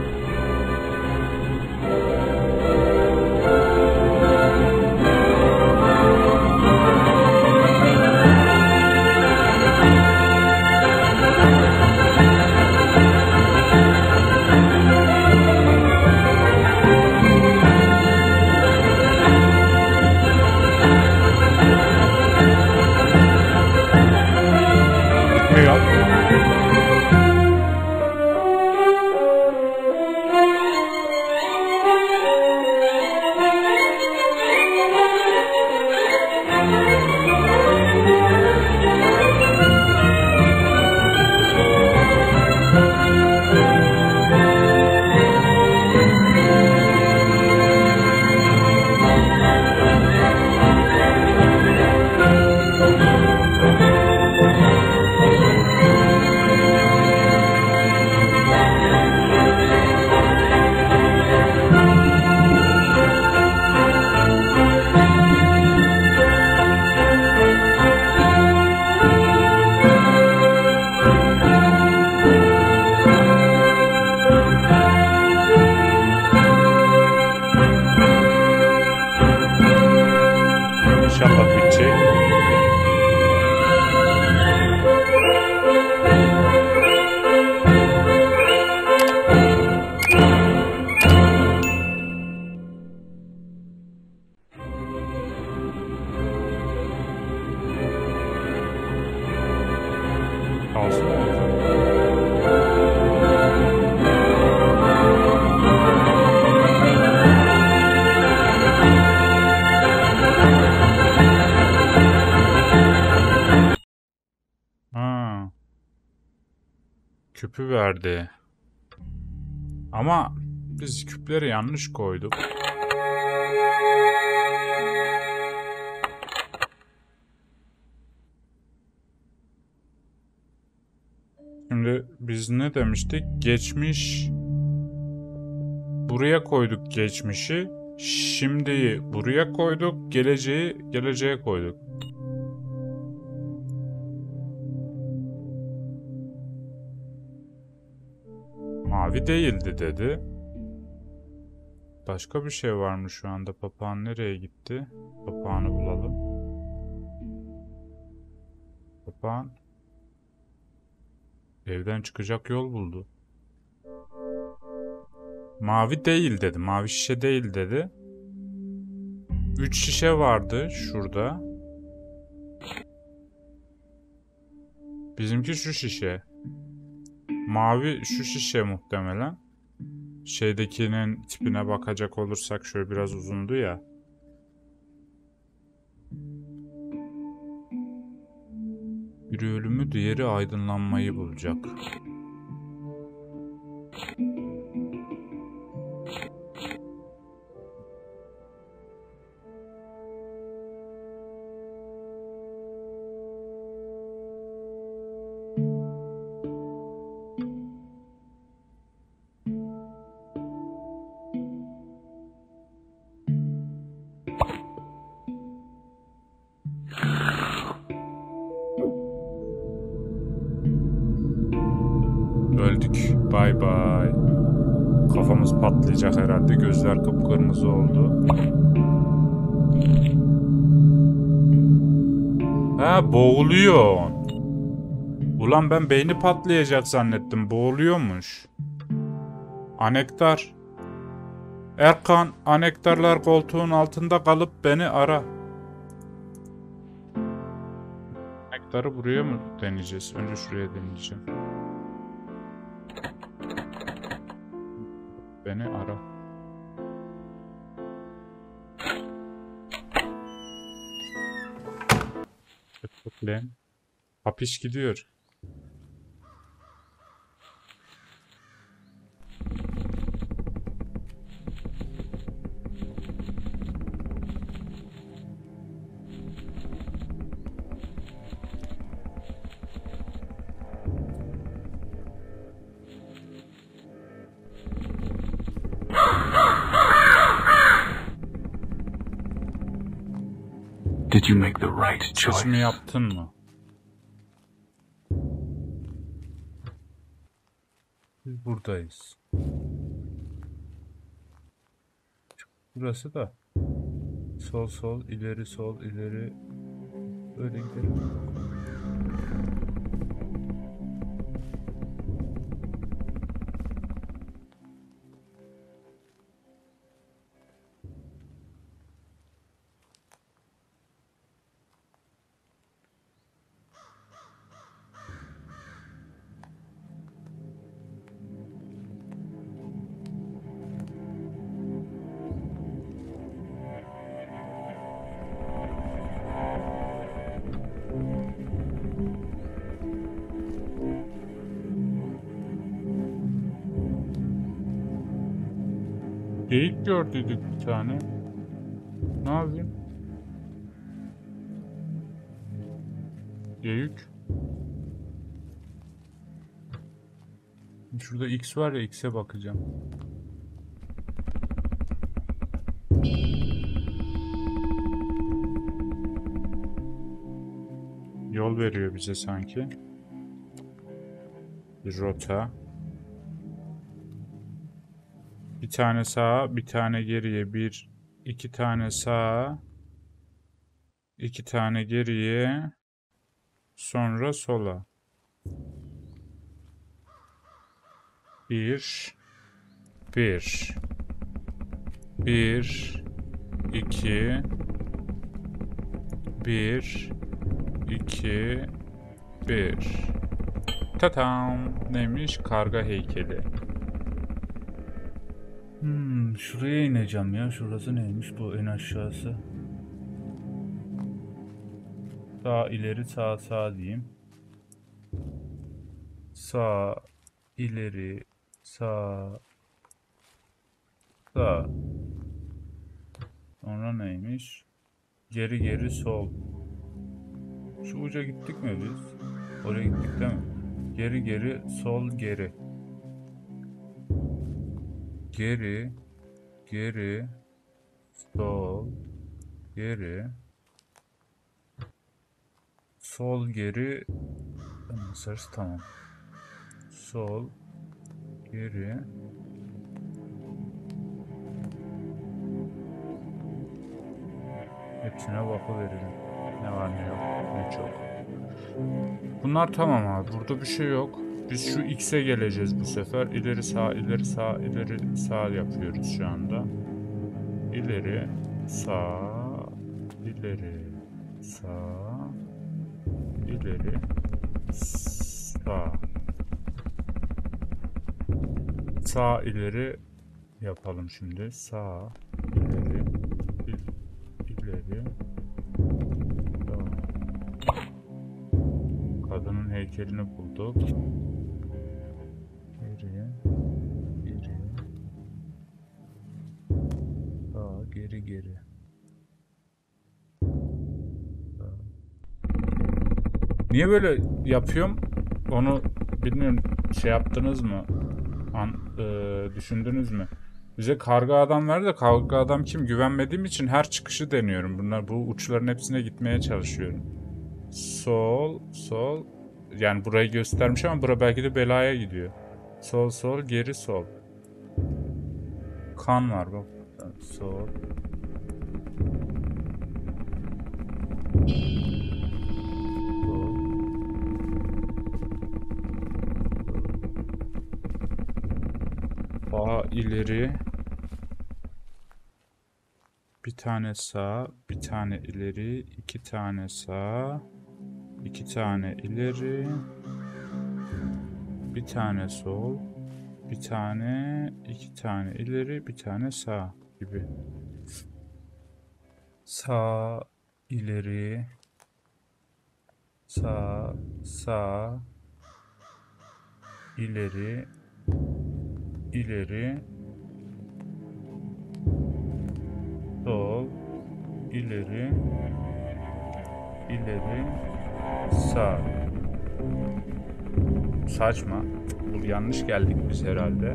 İnşallah bitecek. Kalsın olacak. Ha. Küpü verdi. Ama biz küpleri yanlış koyduk. Şimdi biz ne demiştik? Geçmiş buraya koyduk geçmişi. Şimdiyi buraya koyduk. Geleceği geleceğe koyduk. Mavi değildi dedi. Başka bir şey var mı şu anda? Papağan nereye gitti? Papağanı bulalım. Papağan evden çıkacak yol buldu. Mavi değil dedi. Mavi şişe değil dedi. Üç şişe vardı şurada. Bizimki şu şişe. Mavi şu şişe muhtemelen. Şeydekinin tipine bakacak olursak şöyle biraz uzundu ya. Biri ölümü, diğeri aydınlanmayı bulacak. Öldük. Bay bay. Kafamız patlayacak herhalde. Gözler kıpkırmızı oldu. Ha, boğuluyor. Ulan ben beyni patlayacak zannettim. Boğuluyormuş. Anektar. Erkan, anektarlar koltuğun altında kalıp beni ara. Anektarı buraya mı deneyeceğiz? Önce şuraya deneyeceğim. Beni ara. Lan. Hapiş gidiyor. Did you make the right choice? Seçimi yaptın mı? Biz buradayız. Burası da sol sol ileri sol ileri böyle gidelim. Geyik gördüydük bir tane. Ne yapayım? Geyik. Şurada X var ya, X'e bakacağım. Yol veriyor bize sanki. Bir rota. Bir tane sağa, bir tane geriye, bir, iki tane sağa, iki tane geriye, sonra sola. Bir, bir, bir, iki, bir, iki, bir. Tatam! Neymiş? Karga heykeli. Hmm, şuraya ineceğim ya. Şurası neymiş bu en aşağısı? Sağ ileri sağ sağ diyeyim. Sağ ileri sağ sağ. Sonra neymiş? Geri geri sol. Şu uca gittik mi biz? Oraya gittik değil mi? Geri geri sol geri. geri, geri, sol, geri, sol, geri, sarısı tamam. Sol, geri, hepsine bakıverelim. Ne var ne yok, ne çok. Bunlar tamam abi, burada bir şey yok. Biz şu X'e geleceğiz bu sefer. İleri sağ, ileri sağ, ileri sağ yapıyoruz şu anda. İleri sağ, ileri sağ, ileri sağ. Sağ ileri yapalım şimdi. Sağ, ileri, il, ileri. Sağ. Kadının heykelini bulduk. Geri, geri. Sağ, geri, geri. Sağ. Niye böyle yapıyorum? Onu bilmiyorum. Şey yaptınız mı? An, e, düşündünüz mü? Bize karga adam verdi de karga adam kim? Güvenmediğim için her çıkışı deniyorum. Bunlar bu uçların hepsine gitmeye çalışıyorum. Sol, sol. Yani burayı göstermiş ama bura belki de belaya gidiyor. Sol, sol, geri, sol. Kan var bak. Sol. Sağ, ileri. Bir tane sağ, bir tane ileri, iki tane sağ, iki tane ileri, bir tane sol, bir tane, iki tane ileri, bir tane sağ gibi. Sağ, ileri, sağ, sağ, ileri, ileri, sol, ileri, ileri, sağ. Saçma. Bu yanlış geldik biz herhalde.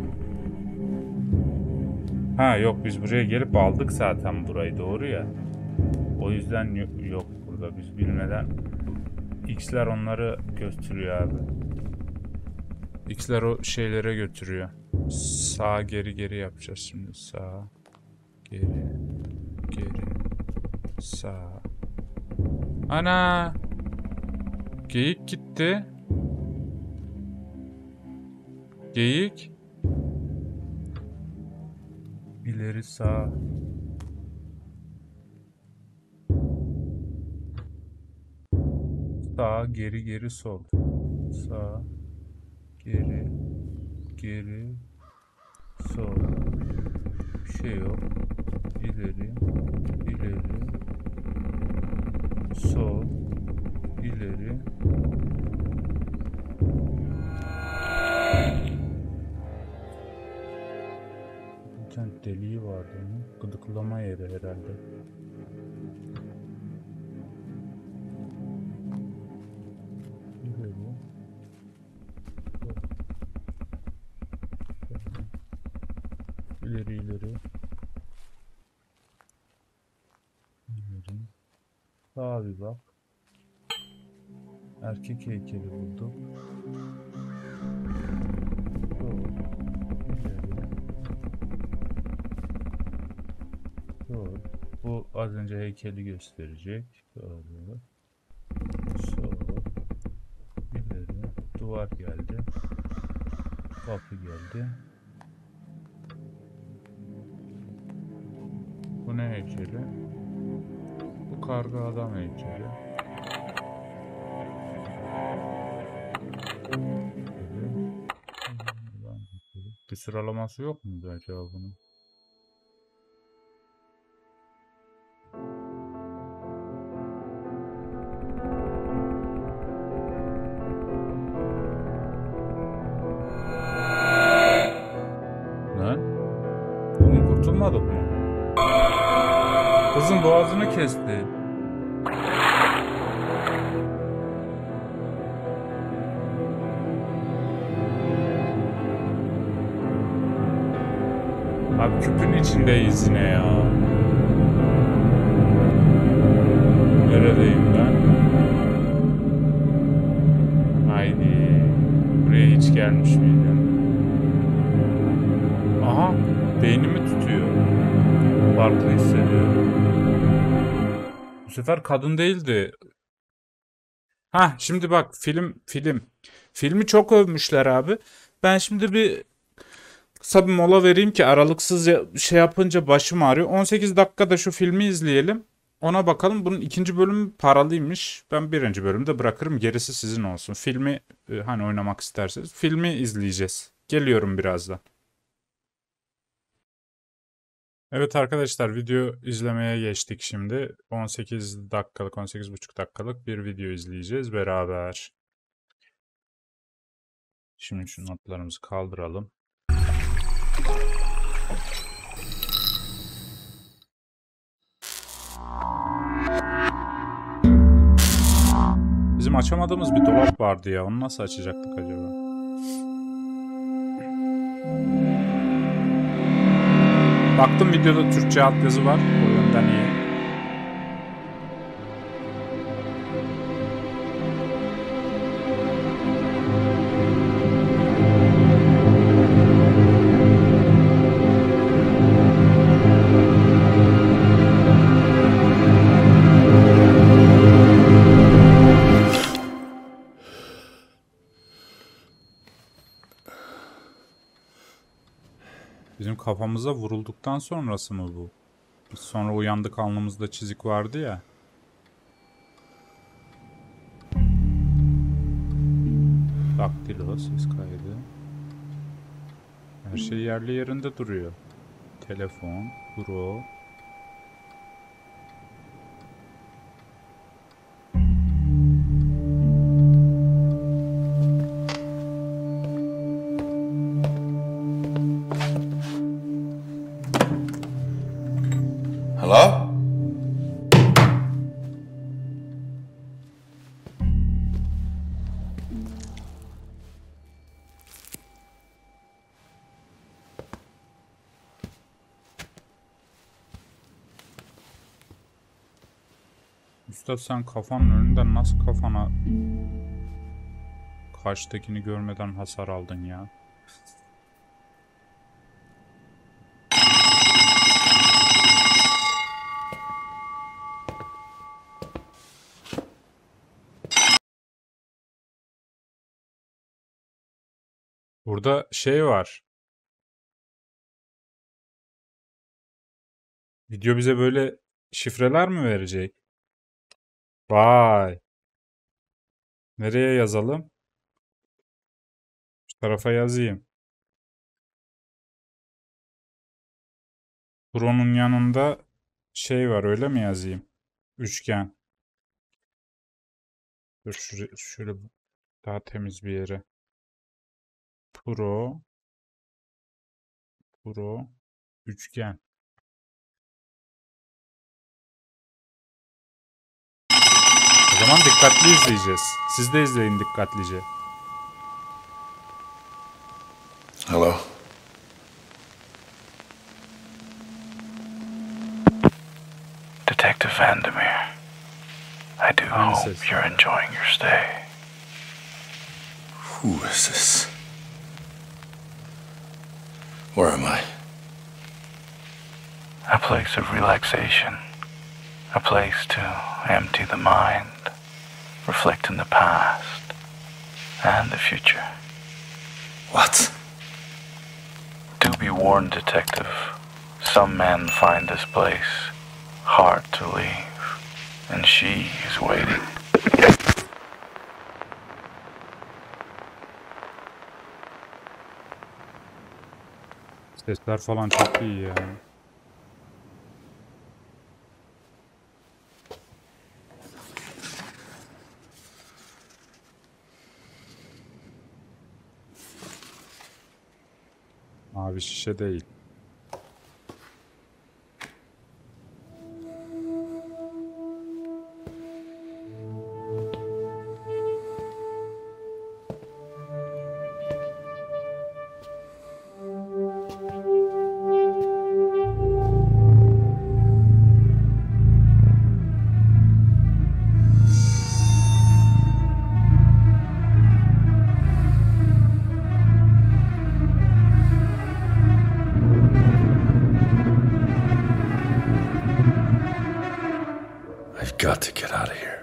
Ha yok, biz buraya gelip aldık zaten burayı, doğru ya. O yüzden yok burada, biz bilmeden. X'ler onları götürüyor abi. X'ler o şeylere götürüyor. Sağ, geri, geri yapacağız şimdi. Sağ, geri, geri, sağ. Ana! Geyik gitti. Geyik. İleri sağ. Sağ, geri, geri, sol. Sağ, geri, geri, sol. Bir şey yok. İleri, ileri, sol, ileri. Bir tane deliği vardı onun. Gıdıklama yeri herhalde. İleri. İleri ileri. İleri. Sağa bir bak. Erkek heykeli bulduk. Doğru. İleri. Doğru. Bu az önce heykeli gösterecek. Doğru. Sol. İleri. Duvar geldi. Kapı geldi. Bu ne heykeli? Bu karga adam heykeli. Bir sıralaması yok muydu acaba bunun? Lan? Bunun kurtulmadık mı? Kızın boğazını kesti. Abi küpün içindeyiz yine ya. Neredeyim ben? Haydi. Buraya hiç gelmiş miydim? Aha. Beynimi tutuyor. Farklı hissediyorum. Bu sefer kadın değildi. Ha, şimdi bak film film. Filmi çok övmüşler abi. Ben şimdi bir kısa bir mola vereyim ki aralıksız ya- şey yapınca başım ağrıyor. on sekiz dakikada şu filmi izleyelim. Ona bakalım. Bunun ikinci bölümü paralıymış. Ben birinci bölümde bırakırım. Gerisi sizin olsun. Filmi e, hani oynamak isterseniz. Filmi izleyeceğiz. Geliyorum birazdan. Evet arkadaşlar, video izlemeye geçtik şimdi. on sekiz dakikalık, on sekiz buçuk dakikalık bir video izleyeceğiz beraber. Şimdi şu notlarımızı kaldıralım. Bizim açamadığımız bir dolap vardı ya. Onu nasıl açacaktık acaba? Baktım videoda Türkçe altyazı var. O yönden iyi. Bizim kafamıza vurulduktan sonrası mı bu? Biz sonra uyandık, alnımızda çizik vardı ya. Daktilo, ses kaydı. Her şey yerli yerinde duruyor. Telefon, buro. Hello? Üstad, sen kafanın önünden nasıl kafana karşıdakini görmeden hasar aldın ya? Burada şey var. Video bize böyle şifreler mi verecek? Vay. Nereye yazalım? Şu tarafa yazayım. Buronun yanında şey var, öyle mi yazayım? Üçgen. Dur şuraya, şöyle daha temiz bir yere. Pro. Pro. Üçgen. O zaman dikkatli izleyeceğiz. Siz de izleyin dikkatlice. Hello? Detective Vandermeer, I do Aynı hope ses. you're enjoying your stay. Who is this? Where am I? A place of relaxation. A place to empty the mind, reflect in the past and the future. What? Do be warned, detective. Some men find this place hard to leave, and she is waiting. Sesler falan çok iyi ya. Mavi şişe değil. got to get out of here.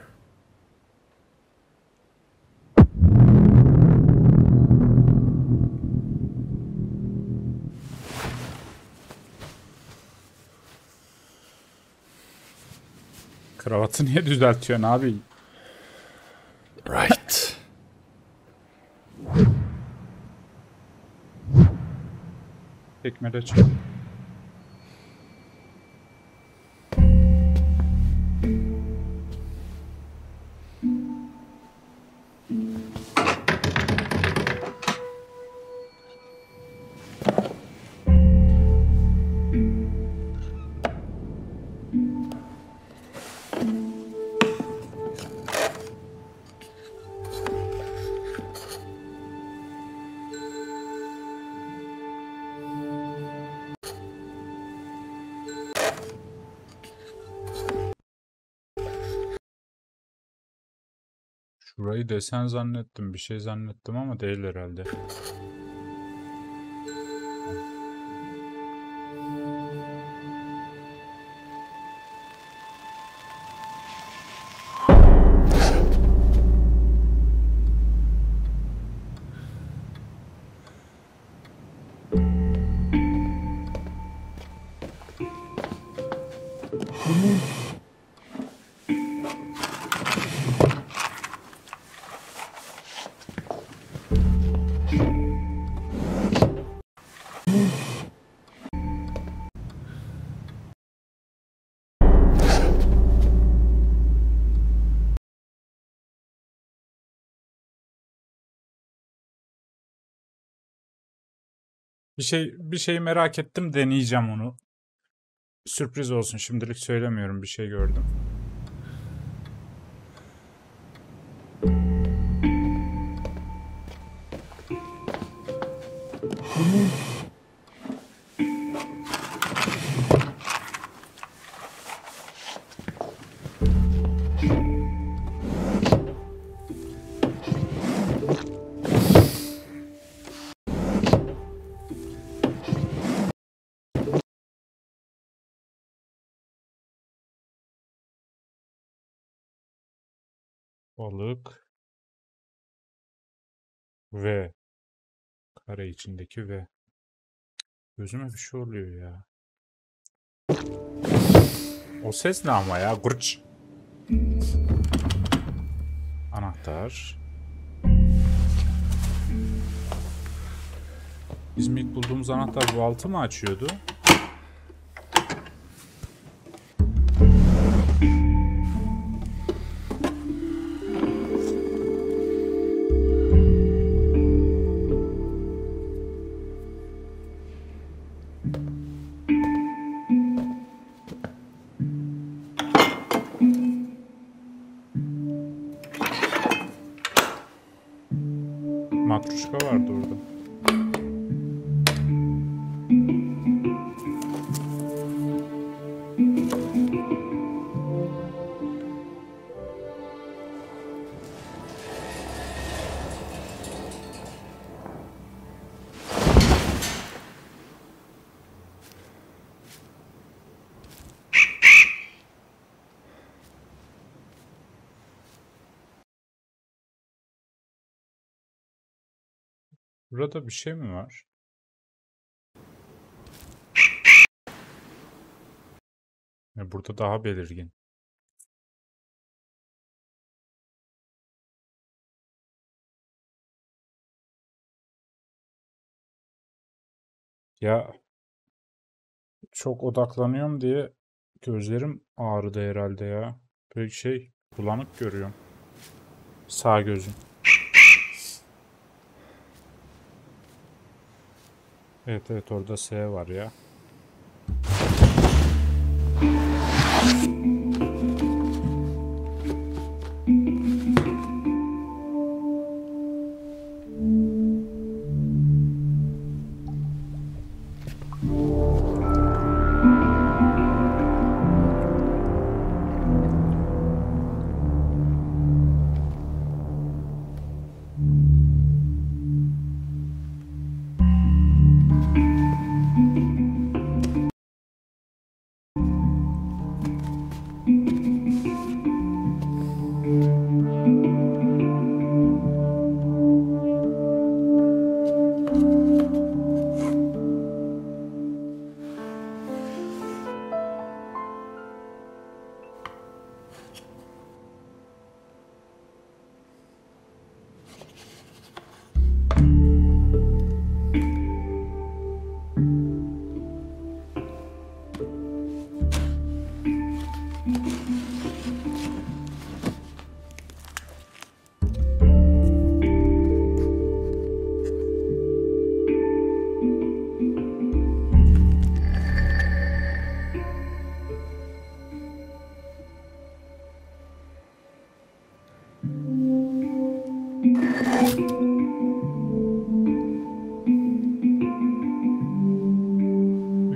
Kravatı niye düzeltiyorsun abi? Right. Tekmele çık. Şurayı desen zannettim, bir şey zannettim ama değil herhalde. Bir şey bir şeyi merak ettim, deneyeceğim onu. Sürpriz olsun, şimdilik söylemiyorum, bir şey gördüm. Balık ve kare içindeki ve gözüme bir şey oluyor ya. O ses ne ama ya? Gırç. Anahtar. Bizim ilk bulduğumuz anahtar bu altı mı açıyordu? Matruşka vardı orada. Burada bir şey mi var? Ya burada daha belirgin. Ya çok odaklanıyorum diye gözlerim ağrıdı herhalde ya. Böyle şey bulanık görüyorum. Sağ gözüm. Evet evet, orada S var ya.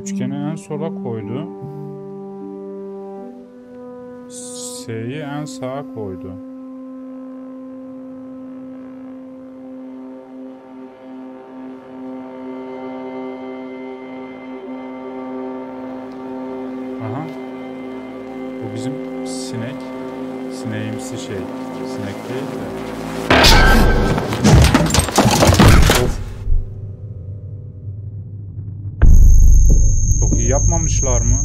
Üçgeni en sola koydu. S'yi en sağa koydu. Aha. Bu bizim sinek. Sineğimsi şey. Sinek değil de. Of. Çok iyi yapmamışlar mı?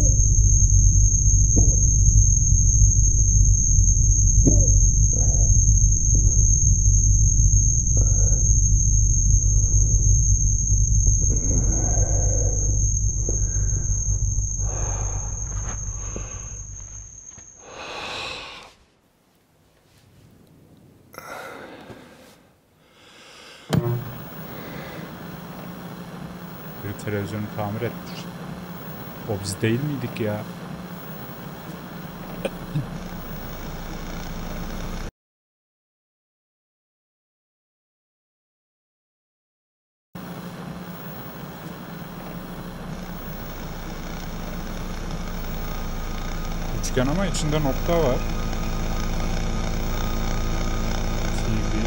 Bir televizyonu tamir etmiş. O biz değil miydik ya? Üçgen ama içinde nokta var. T V.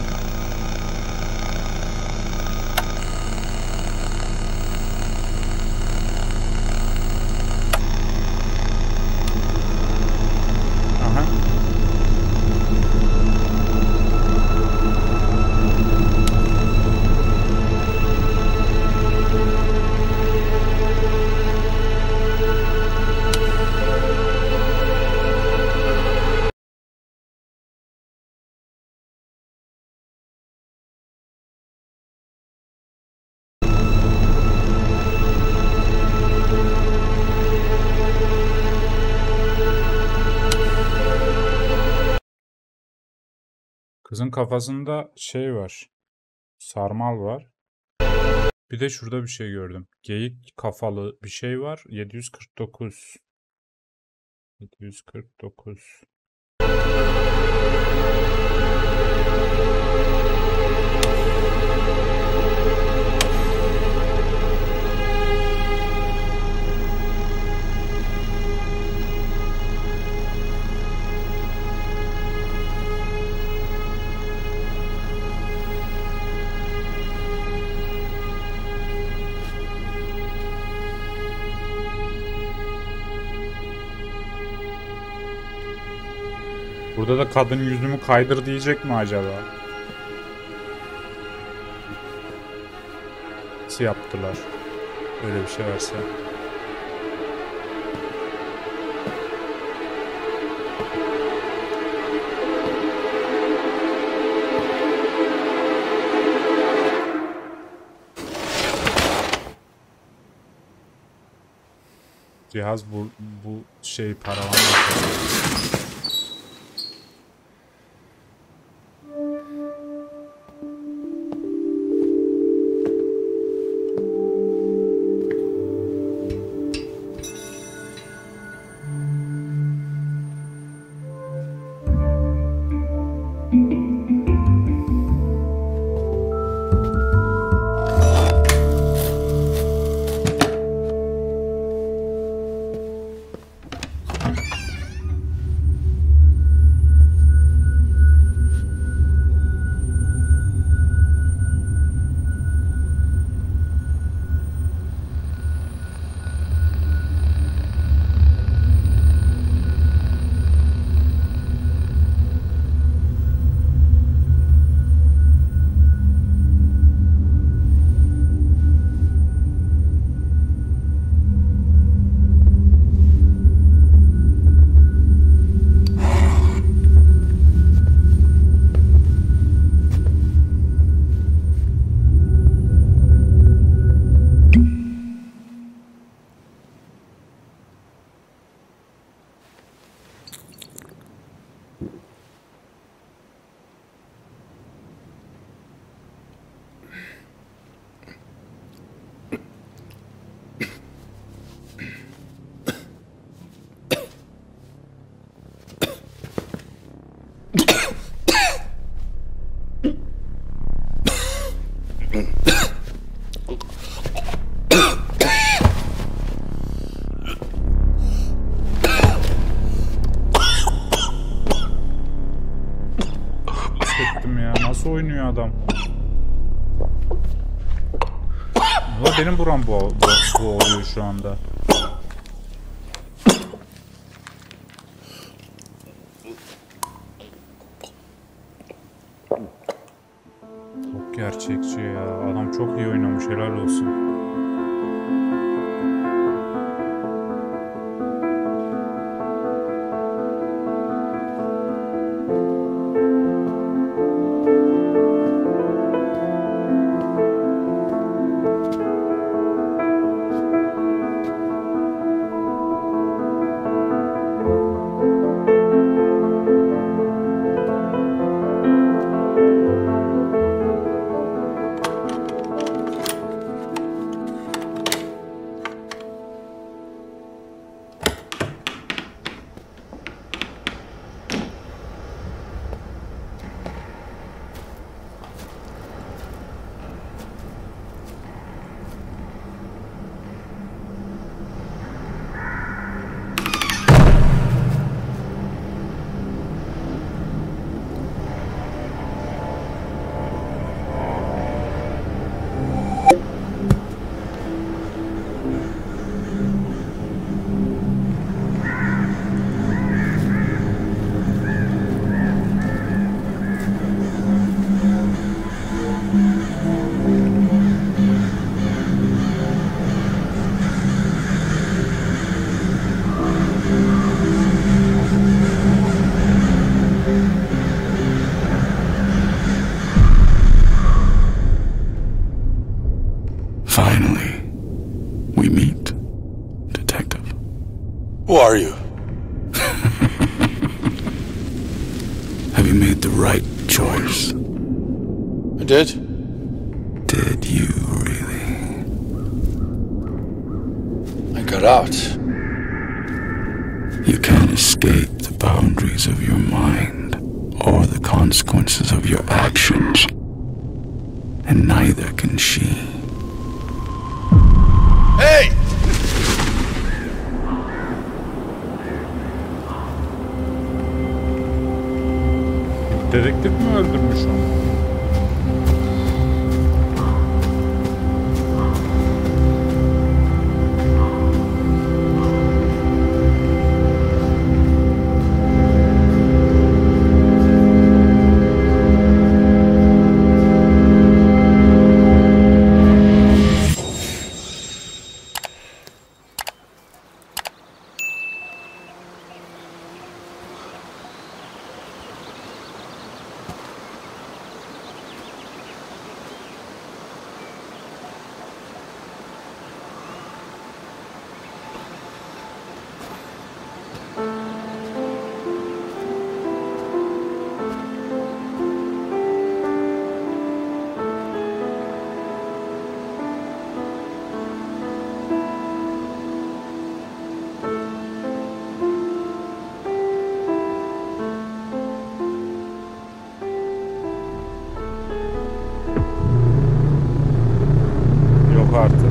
Aha. Kızın kafasında şey var. Sarmal var. Bir de şurada bir şey gördüm. Geyik kafalı bir şey var. yedi yüz kırk dokuz. yedi yüz kırk dokuz. Burada da kadın yüzümü kaydır diyecek mi acaba? Nasıl yaptılar? Öyle bir şey varsa. Cihaz bu, bu şey paravan yapıyor. oynuyor adam. Valla benim buram bu, bu, bu oluyor şu anda. Çok gerçekçi ya. Adam çok iyi oynamış, helal olsun. Finally, we meet, Detective. Who are you? Have you made the right choice? I did. Did you really? I got out. You can't escape the boundaries of your mind or the consequences of your actions. And neither can she. Hey! Dedektif mi öldürmüş onu? Yok artık.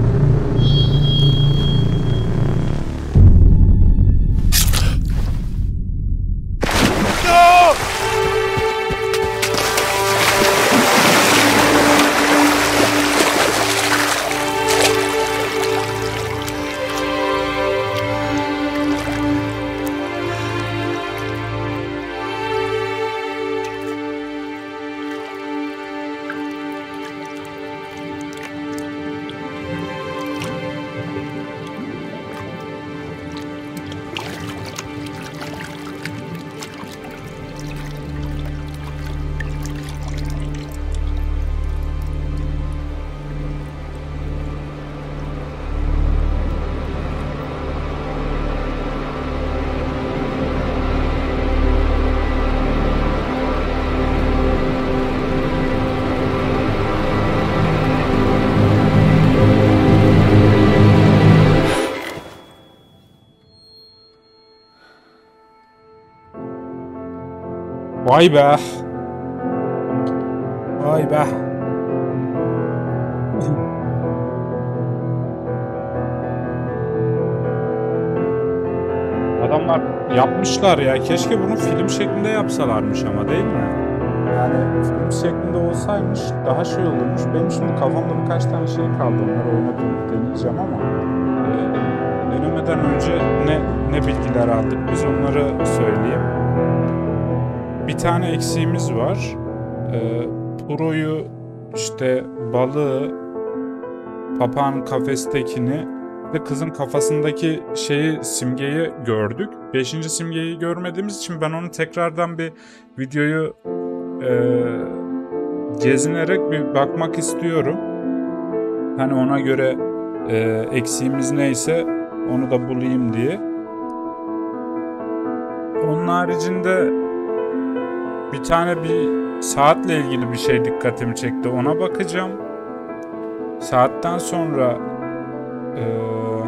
Vay be. Vay be. Adamlar yapmışlar ya. Keşke bunu film şeklinde yapsalarmış ama, değil mi? Yani film şeklinde olsaymış daha şey olurmuş. Benim şimdi kafamda birkaç tane şey kaldı. Onları oynatıp deneyeceğim ama e, denemeden önce ne ne bilgiler aldık biz onları söyleyeyim. Bir tane eksiğimiz var. E, Puro'yu, işte balığı, papağanın kafestekini ve kızın kafasındaki şeyi, simgeyi gördük. Beşinci simgeyi görmediğimiz için ben onu tekrardan bir videoyu e, gezinerek bir bakmak istiyorum. Hani ona göre e, eksiğimiz neyse onu da bulayım diye. Onun haricinde bir tane bir saatle ilgili bir şey dikkatimi çekti. Ona bakacağım. Saatten sonra Ee,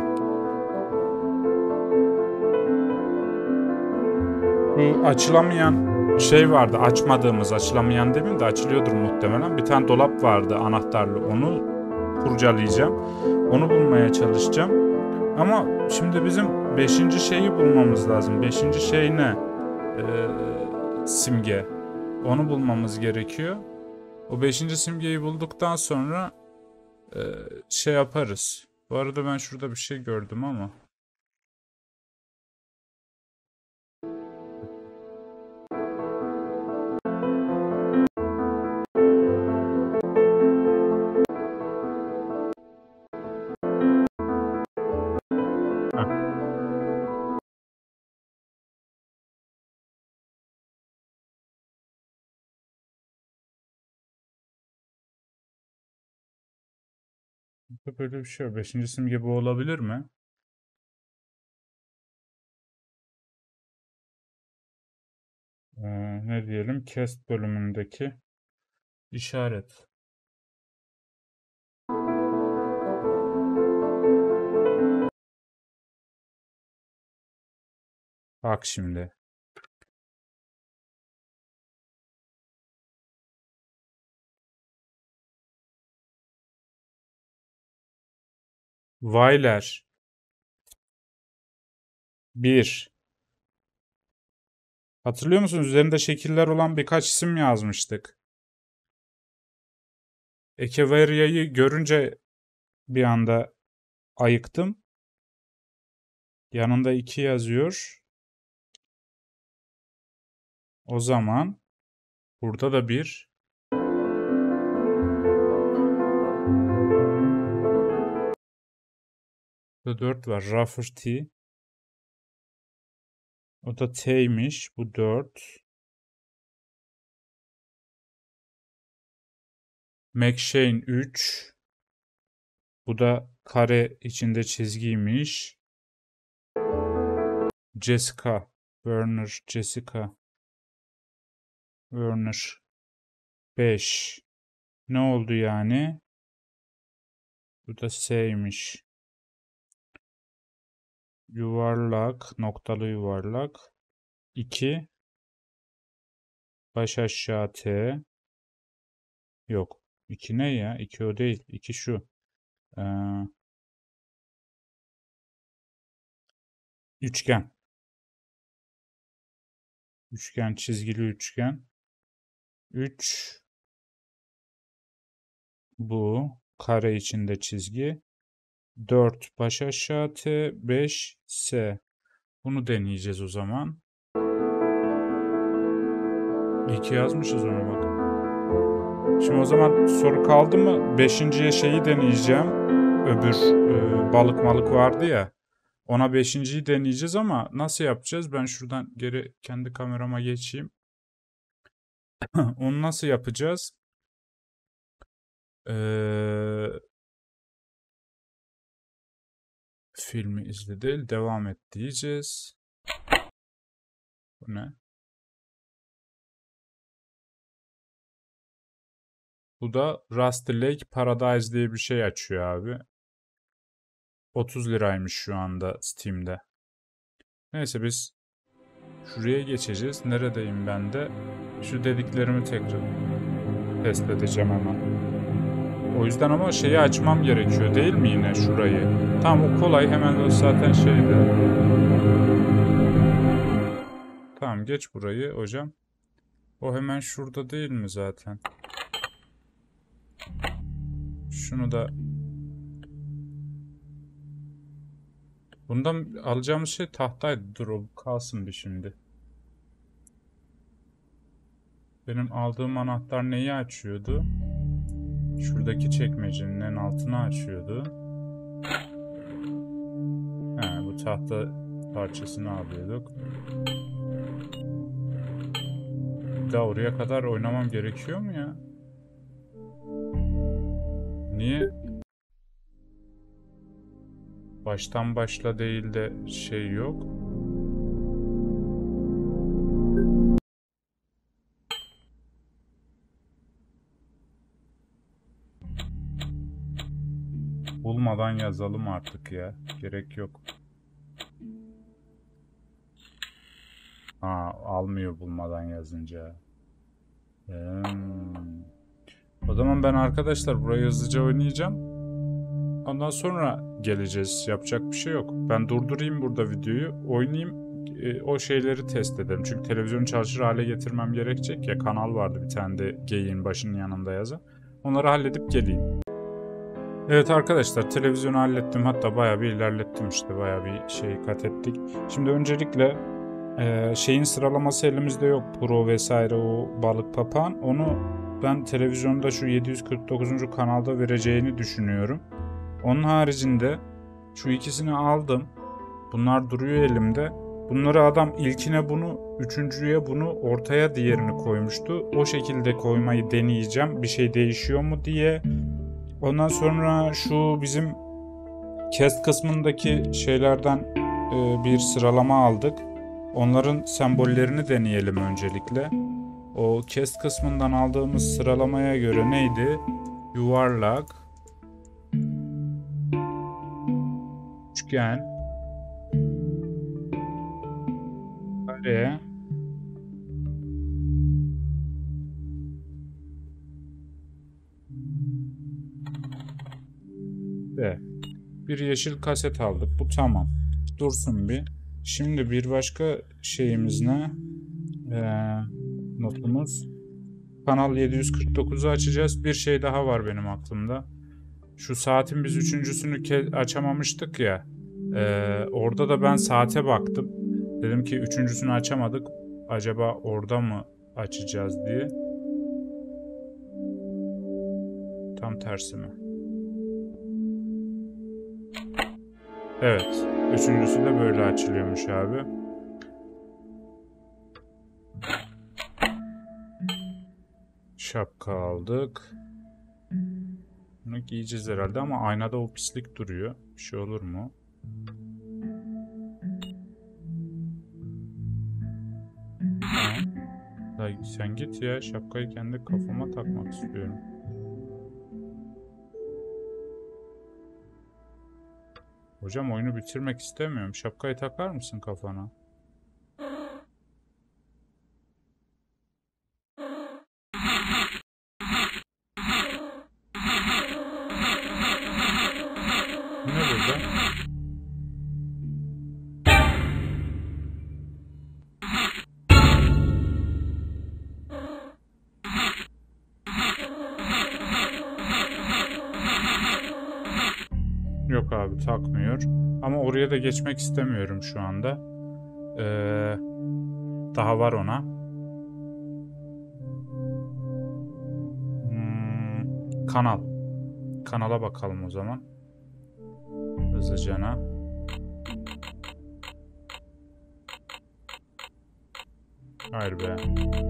bu açılamayan şey vardı. Açmadığımız, açılamayan demeyeyim de açılıyordur muhtemelen. Bir tane dolap vardı anahtarlı. Onu kurcalayacağım. Onu bulmaya çalışacağım. Ama şimdi bizim beşinci şeyi bulmamız lazım. Beşinci şey ne? Ee, simge. Onu bulmamız gerekiyor. O beşinci simgeyi bulduktan sonra e, şey yaparız. Bu arada ben şurada bir şey gördüm ama. Böyle bir şey yok. Beşinci simge bu olabilir mi? Ee, ne diyelim? Cast bölümündeki işaret. Bak şimdi. Weiler. Bir. Hatırlıyor musunuz? Üzerinde şekiller olan birkaç isim yazmıştık. Echeveria'yı görünce bir anda ayıktım. Yanında iki yazıyor. O zaman burada da bir. Burada dört var. Rafferty. O da T'ymiş. Bu dört. McShane üç. Bu da kare içinde çizgiymiş. Jessica. Werner. Jessica. Werner. beş. Ne oldu yani? Bu da S'ymiş. Yuvarlak. Noktalı yuvarlak. iki. Baş aşağı T. Yok. iki ne ya? iki o değil. iki şu. Ee, üçgen. Üçgen. Çizgili üçgen. üç. Bu. Kare içinde çizgi. dört. Baş aşağı T. beş. S. Bunu deneyeceğiz o zaman. iki yazmışız ona bak. Şimdi o zaman soru kaldı mı? Beşinciye şeyi deneyeceğim. Öbür e, balık malık vardı ya. Ona beşinciyi deneyeceğiz ama nasıl yapacağız? Ben şuradan geri kendi kamerama geçeyim. Onu nasıl yapacağız? Ee, filmi izledi. Devam et diyeceğiz. Bu ne? Bu da Rusty Lake Paradise diye bir şey açıyor abi. otuz liraymış şu anda Steam'de. Neyse biz şuraya geçeceğiz. Neredeyim ben de? Şu dediklerimi tekrar test edeceğim hemen. O yüzden ama şeyi açmam gerekiyor değil mi yine şurayı? Tamam o kolay, hemen zaten şeyde. Tamam geç burayı hocam. O hemen şurada değil mi zaten? Şunu da... Bundan alacağımız şey tahtaydı. Dur o kalsın bir şimdi. Benim aldığım anahtar neyi açıyordu? Şuradaki çekmecenin en altını açıyordu. He, bu tahta parçasını alıyorduk. Bir daha oraya kadar oynamam gerekiyor mu ya? Niye? Baştan başla değil de şey yok. Bulmadan yazalım artık ya. Gerek yok. Ha, almıyor bulmadan yazınca. Hmm. O zaman ben arkadaşlar burayı hızlıca oynayacağım. Ondan sonra geleceğiz. Yapacak bir şey yok. Ben durdurayım burada videoyu. Oynayayım. E, o şeyleri test edelim. Çünkü televizyonu çalışır hale getirmem gerekecek ya. Kanal vardı bir tane de geyiğin başının yanında yazan. Onları halledip geleyim. Evet arkadaşlar, televizyonu hallettim. Hatta bayağı bir ilerlettim işte. Bayağı bir şey kat ettik. Şimdi öncelikle e, şeyin sıralaması elimizde yok. Pro vesaire o balık papağan. Onu ben televizyonda şu yedi yüz kırk dokuzuncu kanalda vereceğini düşünüyorum. Onun haricinde şu ikisini aldım. Bunlar duruyor elimde. Bunları adam ilkine bunu, üçüncüye bunu, ortaya diğerini koymuştu. O şekilde koymayı deneyeceğim. Bir şey değişiyor mu diye. Ondan sonra şu bizim cast kısmındaki şeylerden e, bir sıralama aldık. Onların sembollerini deneyelim öncelikle. O cast kısmından aldığımız sıralamaya göre neydi? Yuvarlak, üçgen, kare, ve bir yeşil kaset aldık. Bu tamam. Dursun bir. Şimdi bir başka şeyimiz ne? Ee, notumuz. Kanal yedi yüz kırk dokuzu açacağız. Bir şey daha var benim aklımda. Şu saatin biz üçüncüsünü açamamıştık ya. E, orada da ben saate baktım. Dedim ki üçüncüsünü açamadık. Acaba orada mı açacağız diye. Tam tersi mi? Evet. Üçüncüsü de böyle açılıyormuş abi. Şapka aldık. Bunu giyeceğiz herhalde ama aynada o pislik duruyor. Bir şey olur mu? Ha. Sen git ya. Şapkayı kendi kafama takmak istiyorum. Hocam oyunu bitirmek istemiyorum. Şapkayı takar mısın kafana? Ne burada? Yok abi takmıyor. Ama oraya da geçmek istemiyorum şu anda. Ee, daha var ona. Hmm, kanal. Kanala bakalım o zaman. Hızlıcana. Hayır be.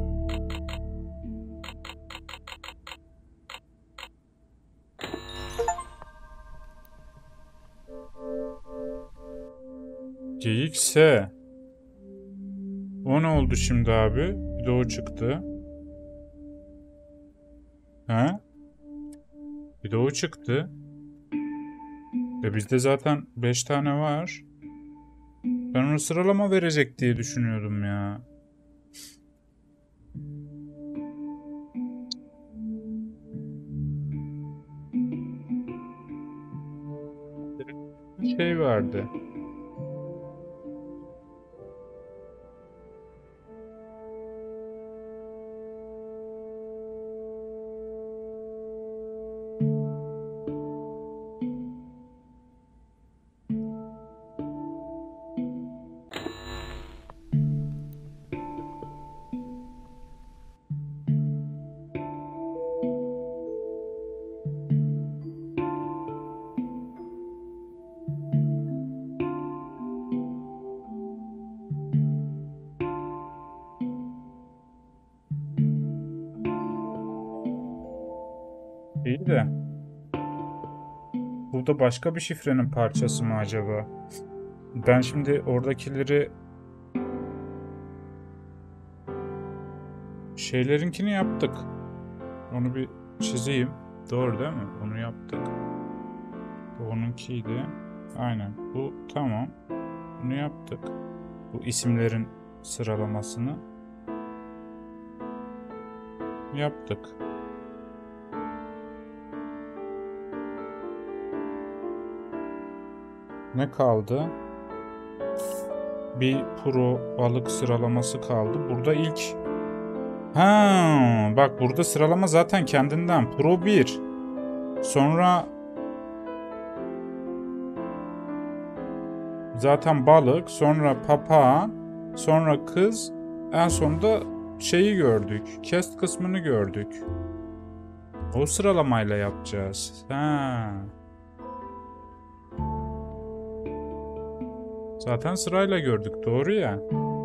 Geyikse. O ne oldu şimdi abi? Bir de o çıktı. He? Bir de o çıktı. E bizde zaten beş tane var. Ben onu sıralama verecek diye düşünüyordum ya. Şey vardı. Bu da başka bir şifrenin parçası mı acaba? Ben şimdi oradakileri şeylerinkini yaptık. Onu bir çizeyim. Doğru değil mi? Onu yaptık. Bu onunkiydi. Aynen. Bu tamam. Bunu yaptık. Bu isimlerin sıralamasını yaptık. Ne kaldı? Bir pro balık sıralaması kaldı. Burada ilk Ha, bak burada sıralama zaten kendinden. Pro bir. Sonra zaten balık, sonra papağan, sonra kız, en sonunda şeyi gördük. Cast kısmını gördük. O sıralamayla yapacağız. Ha. Zaten sırayla gördük, doğru ya.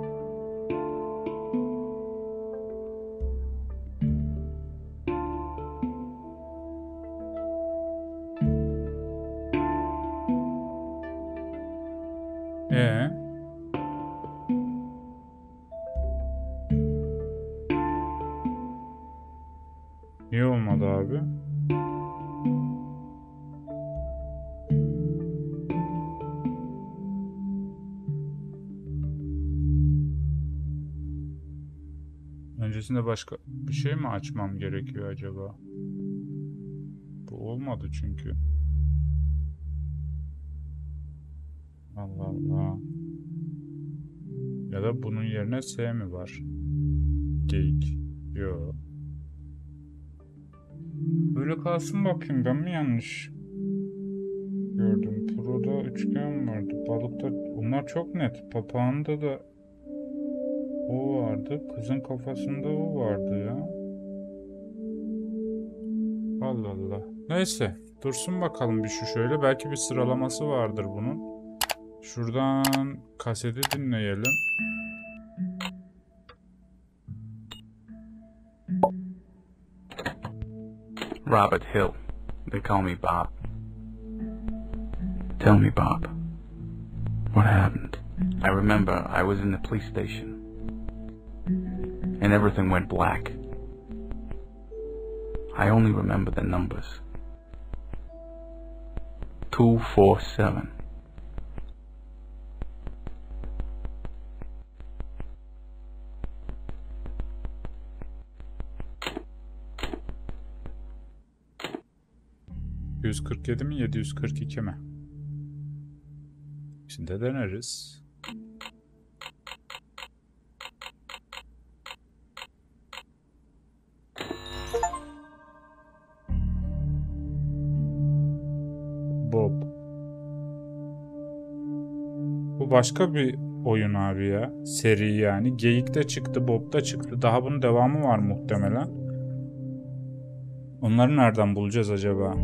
Ee? Niye olmadı abi? Öncesinde başka bir şey mi açmam gerekiyor acaba? Bu olmadı çünkü. Allah Allah. Ya da bunun yerine S mi var? Geyik. Yo. Böyle kalsın bakayım, ben mi yanlış gördüm? Pro'da üçgen vardı. Balıkta onlar çok net. Papağanda da o vardı. Kızın kafasında o vardı ya. Allah Allah. Neyse. Dursun bakalım bir şu şöyle. Belki bir sıralaması vardır bunun. Şuradan kaseti dinleyelim. Robert Hill. They call me Bob. Tell me, Bob, what happened? I remember I was in the police station, and everything went black. I only remember the numbers. two four seven. yüz kırk yedi mi, yedi yüz kırk iki mi? Şimdi deneriz. Bob. Bu başka bir oyun abi ya. Seri yani. Geyik'te çıktı, Bob'da çıktı. Daha bunun devamı var muhtemelen. Onları nereden bulacağız acaba?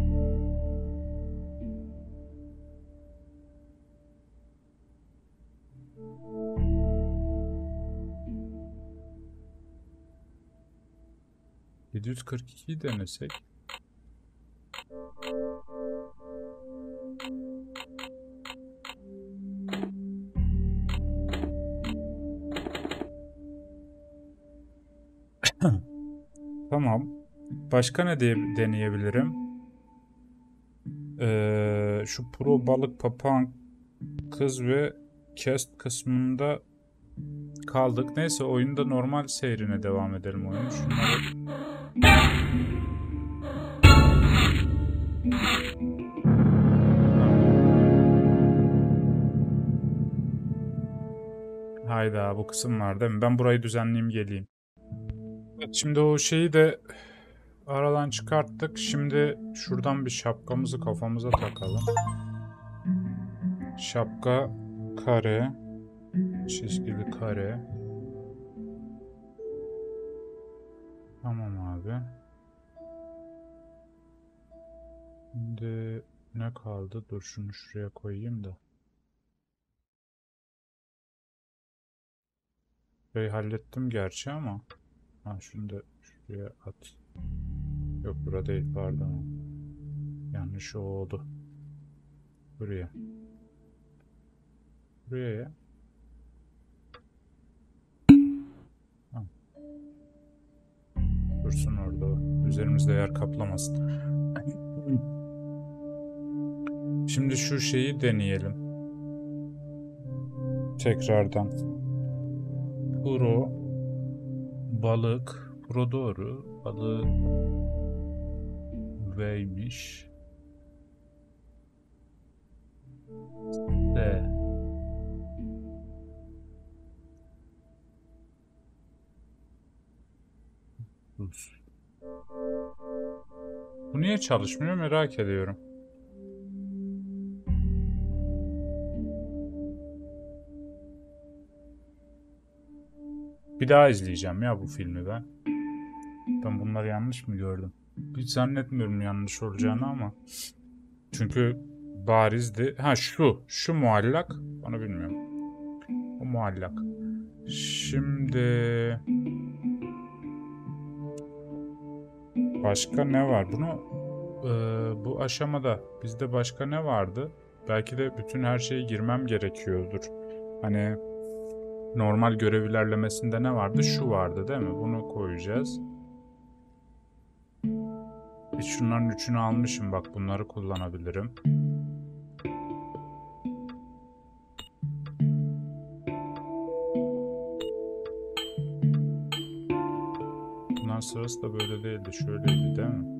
yedi yüz kırk ikiyi denesek. Tamam. Başka ne diye deneyebilirim? Ee, şu pro balık, papağan, kız ve cast kısmında kaldık. Neyse, oyunda normal seyrine devam edelim oyunu. Şunları... Hayda, bu kısım var değil mi? Ben burayı düzenleyeyim geleyim. Evet, şimdi o şeyi de aradan çıkarttık. Şimdi şuradan bir şapkamızı kafamıza takalım. Şapka kare, çizgili kare. Tamam abi. Şimdi ne kaldı? Dur şunu şuraya koyayım da. Burayı hallettim gerçi ama. Ha, şunu da şuraya at. Yok, burada değil, pardon. Yanlış oldu. Buraya. Buraya ya. Ha. Dursun orada o. Üzerimizde yer kaplamasın. Şimdi şu şeyi deneyelim. Tekrardan. Pro balık. Pro doğru. Balığı V'ymiş. D. Rus. Bu niye çalışmıyor merak ediyorum. Bir daha izleyeceğim ya bu filmi ben. Ben bunları yanlış mı gördüm? Hiç zannetmiyorum yanlış olacağını ama. Çünkü barizdi. Ha şu. Şu muallak. Onu bilmiyorum. O muallak. Şimdi... Başka ne var? Bunu e, bu aşamada bizde başka ne vardı? Belki de bütün her şeye girmem gerekiyordur. Hani normal görev ilerlemesinde ne vardı? Şu vardı değil mi? Bunu koyacağız. Hiç şunların üçünü almışım. Bak bunları kullanabilirim. Bundan sırası da böyle değildi. Şöyleydi değil mi?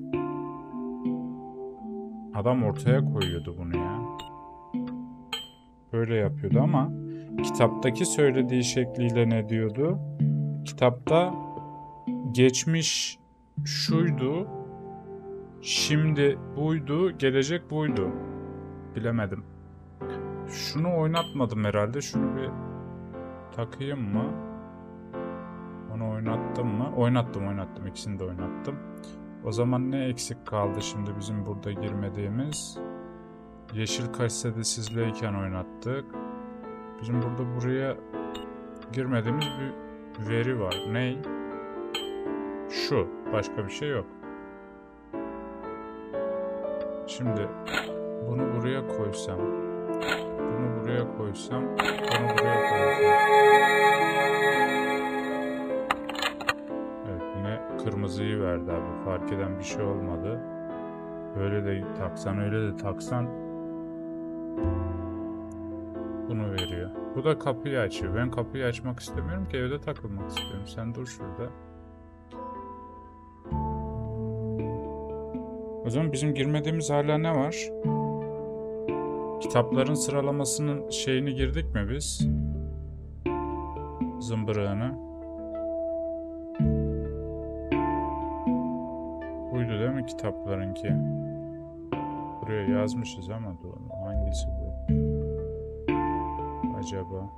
Adam ortaya koyuyordu bunu ya. Böyle yapıyordu ama kitaptaki söylediği şekliyle ne diyordu? Kitapta geçmiş şuydu, şimdi buydu, gelecek buydu. Bilemedim. Şunu oynatmadım herhalde. Şunu bir takayım mı? Onu oynattım mı? Oynattım, oynattım. İkisini de oynattım. O zaman ne eksik kaldı şimdi bizim burada girmediğimiz? Yeşil kasede sizleyken oynattık. Bizim burada buraya girmediğimiz bir veri var. Ney? Şu. Başka bir şey yok. Şimdi bunu buraya koysam, bunu buraya koysam, bunu buraya koysam. Evet, yine kırmızıyı verdi abi. Fark eden bir şey olmadı. Böyle de taksan, öyle de taksan bunu veriyor. Bu da kapıyı açıyor. Ben kapıyı açmak istemiyorum ki, evde takılmak istiyorum. Sen dur şurada. O zaman bizim girmediğimiz hala ne var? Kitapların sıralamasının şeyini girdik mi biz? Zımbırağını. Buydu değil mi kitaplarınki? Buraya yazmışız ama doğru. Hangisi bu? Acaba?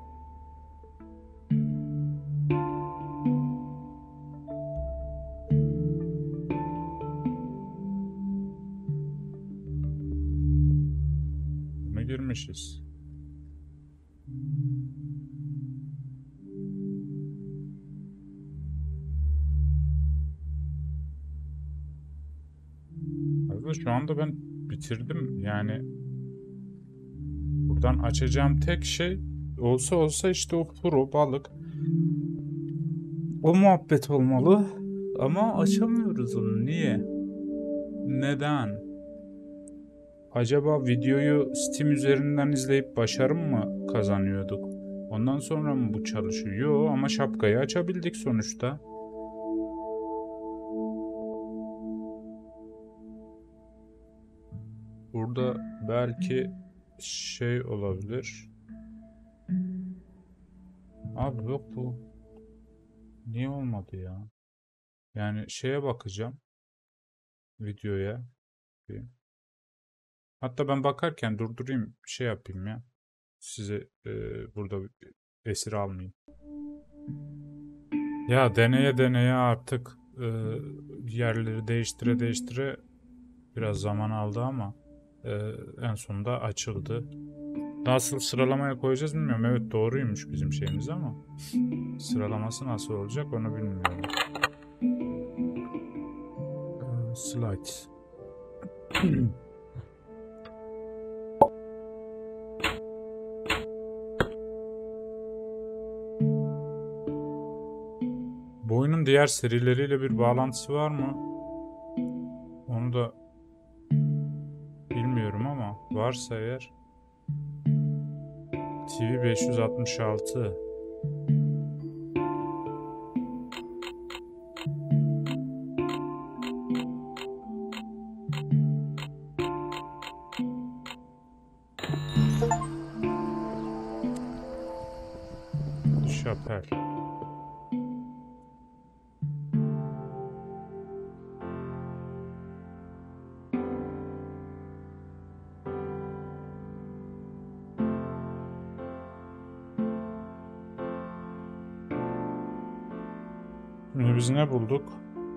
Buna girmişiz. Aslında şu anda ben bitirdim. Yani buradan açacağım tek şey olsa olsa işte o pro balık. O muhabbet olmalı. Ama açamıyoruz onu. Niye? Neden? Acaba videoyu Steam üzerinden izleyip başarı mı kazanıyorduk? Ondan sonra mı bu çalışıyor? Yo, ama şapkayı açabildik sonuçta. Burada belki şey olabilir. Abi yok bu. Niye olmadı ya? Yani şeye bakacağım. Videoya. Hatta ben bakarken durdurayım, şey yapayım ya. Size e, burada esir almayayım. Ya deneye deneye artık e, yerleri değiştire değiştire biraz zaman aldı ama e, en sonunda açıldı. Nasıl sıralamaya koyacağız bilmiyorum. Evet doğruymuş bizim şeyimiz ama sıralaması nasıl olacak onu bilmiyorum. E, slides. oyunun diğer serileriyle bir bağlantısı var mı? Onu da bilmiyorum ama varsa eğer. T V beş yüz altmış altı. Şapel. Şimdi biz ne bulduk?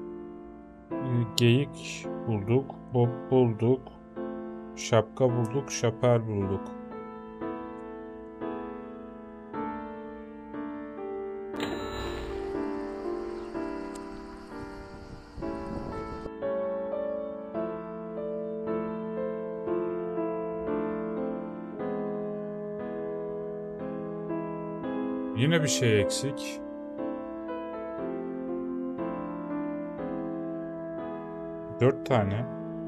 Geyik bulduk, bob bulduk, şapka bulduk, şapel bulduk. Yine bir şey eksik. Dört tane.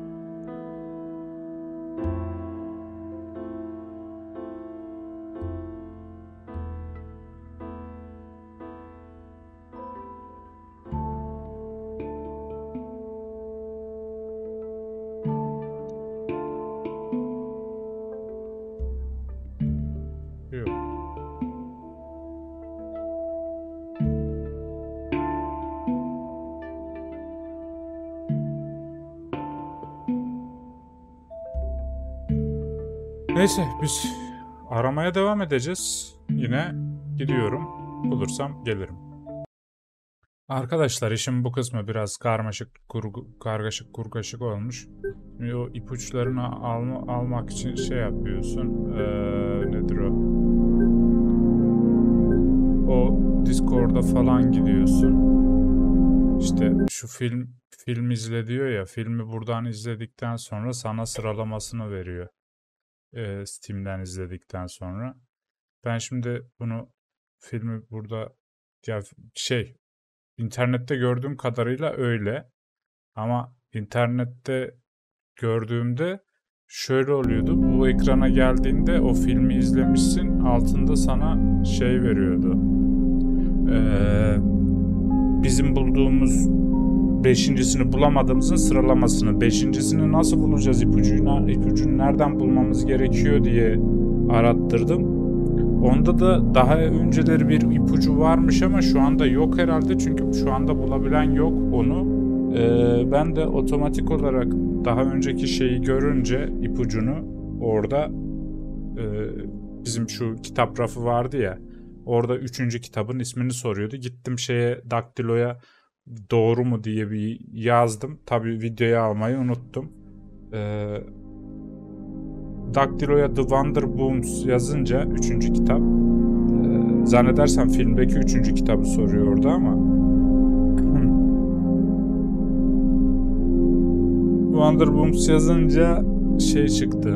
Yok. Neyse biz aramaya devam edeceğiz. Yine gidiyorum. Bulursam gelirim. Arkadaşlar işin bu kısmı biraz karmaşık, kurgu, kargaşık, kurgaşık olmuş. Şimdi o ipuçlarını alma, almak için şey yapıyorsun. Ee, nedir o? O Discord'a falan gidiyorsun. İşte şu film film izle diyor ya. Filmi buradan izledikten sonra sana sıralamasını veriyor. Ee, Steam'den izledikten sonra. Ben şimdi bunu filmi burada ya şey internette gördüğüm kadarıyla öyle. Ama internette gördüğümde şöyle oluyordu. Bu ekrana geldiğinde o filmi izlemişsin. Altında sana şey veriyordu. Ee, bizim bulduğumuz beşincisini bulamadığımızın sıralamasını. Beşincisini nasıl bulacağız ipucunu? İpucunu nereden bulmamız gerekiyor diye arattırdım. Onda da daha önceleri bir ipucu varmış ama şu anda yok herhalde. Çünkü şu anda bulabilen yok onu. Ee, ben de otomatik olarak daha önceki şeyi görünce ipucunu orada e, bizim şu kitap rafı vardı ya. Orada üçüncü kitabın ismini soruyordu. Gittim şeye daktiloya doğru mu diye bir yazdım. Tabii videoyu almayı unuttum. Ee, Daktilo'ya The Wonder Booms yazınca üçüncü kitap. Ee, zannedersem filmdeki üçüncü kitabı soruyor orada ama. Wonder Booms yazınca şey çıktı.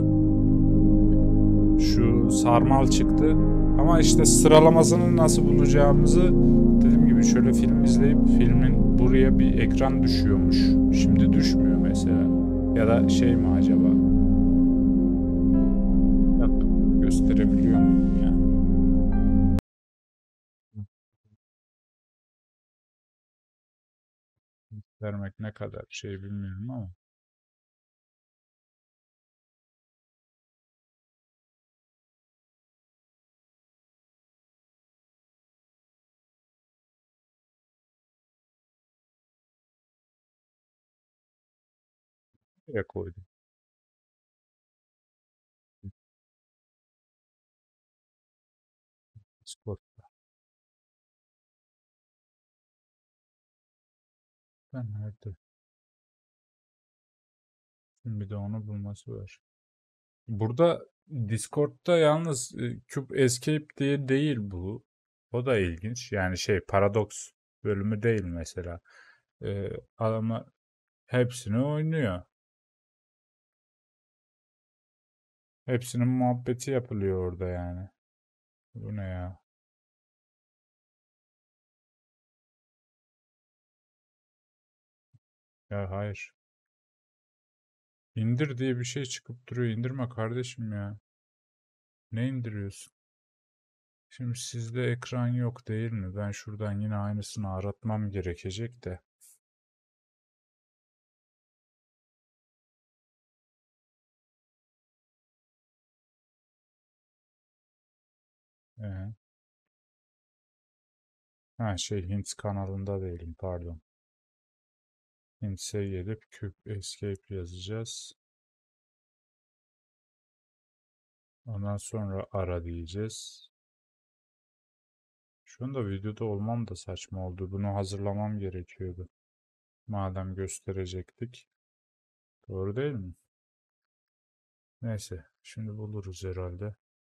Şu sarmal çıktı. Ama işte sıralamasını nasıl bulacağımızı dediğim gibi şöyle film izleyip filmin buraya bir ekran düşüyormuş. Şimdi düşmüyor mesela. Ya da şey mi acaba? Gösterebiliyor muyum ya? Göstermek ne kadar şey bilmiyorum ama. Nereye koydum? Discord'da. Ben nerede? Şimdi bir de onu bulması var. Burada Discord'da yalnız e, Cube Escape diye değil bu. O da ilginç. Yani şey Paradox bölümü değil mesela. Ee, ama hepsini oynuyor. Hepsinin muhabbeti yapılıyor orada yani. Bu ne ya? Ya hayır. İndir diye bir şey çıkıp duruyor. İndirme kardeşim ya. Ne indiriyorsun? Şimdi sizde ekran yok değil mi? Ben şuradan yine aynısını aratmam gerekecek de. Ee, ha şey Hint kanalında değilim, pardon. Hints'e gelip Cube Escape yazacağız. Ondan sonra ara diyeceğiz. Şu anda videoda olmam da saçma oldu. Bunu hazırlamam gerekiyordu. Madem gösterecektik. Doğru değil mi? Neyse. Şimdi buluruz herhalde.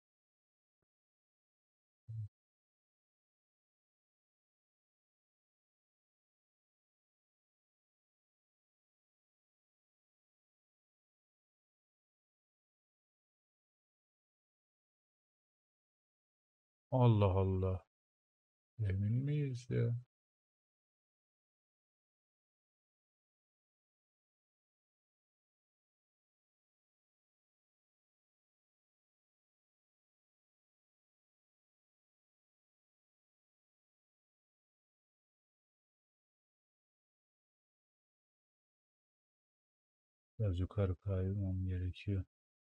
Allah Allah. Emin miyiz ya? Biraz yukarı kaymam gerekiyor.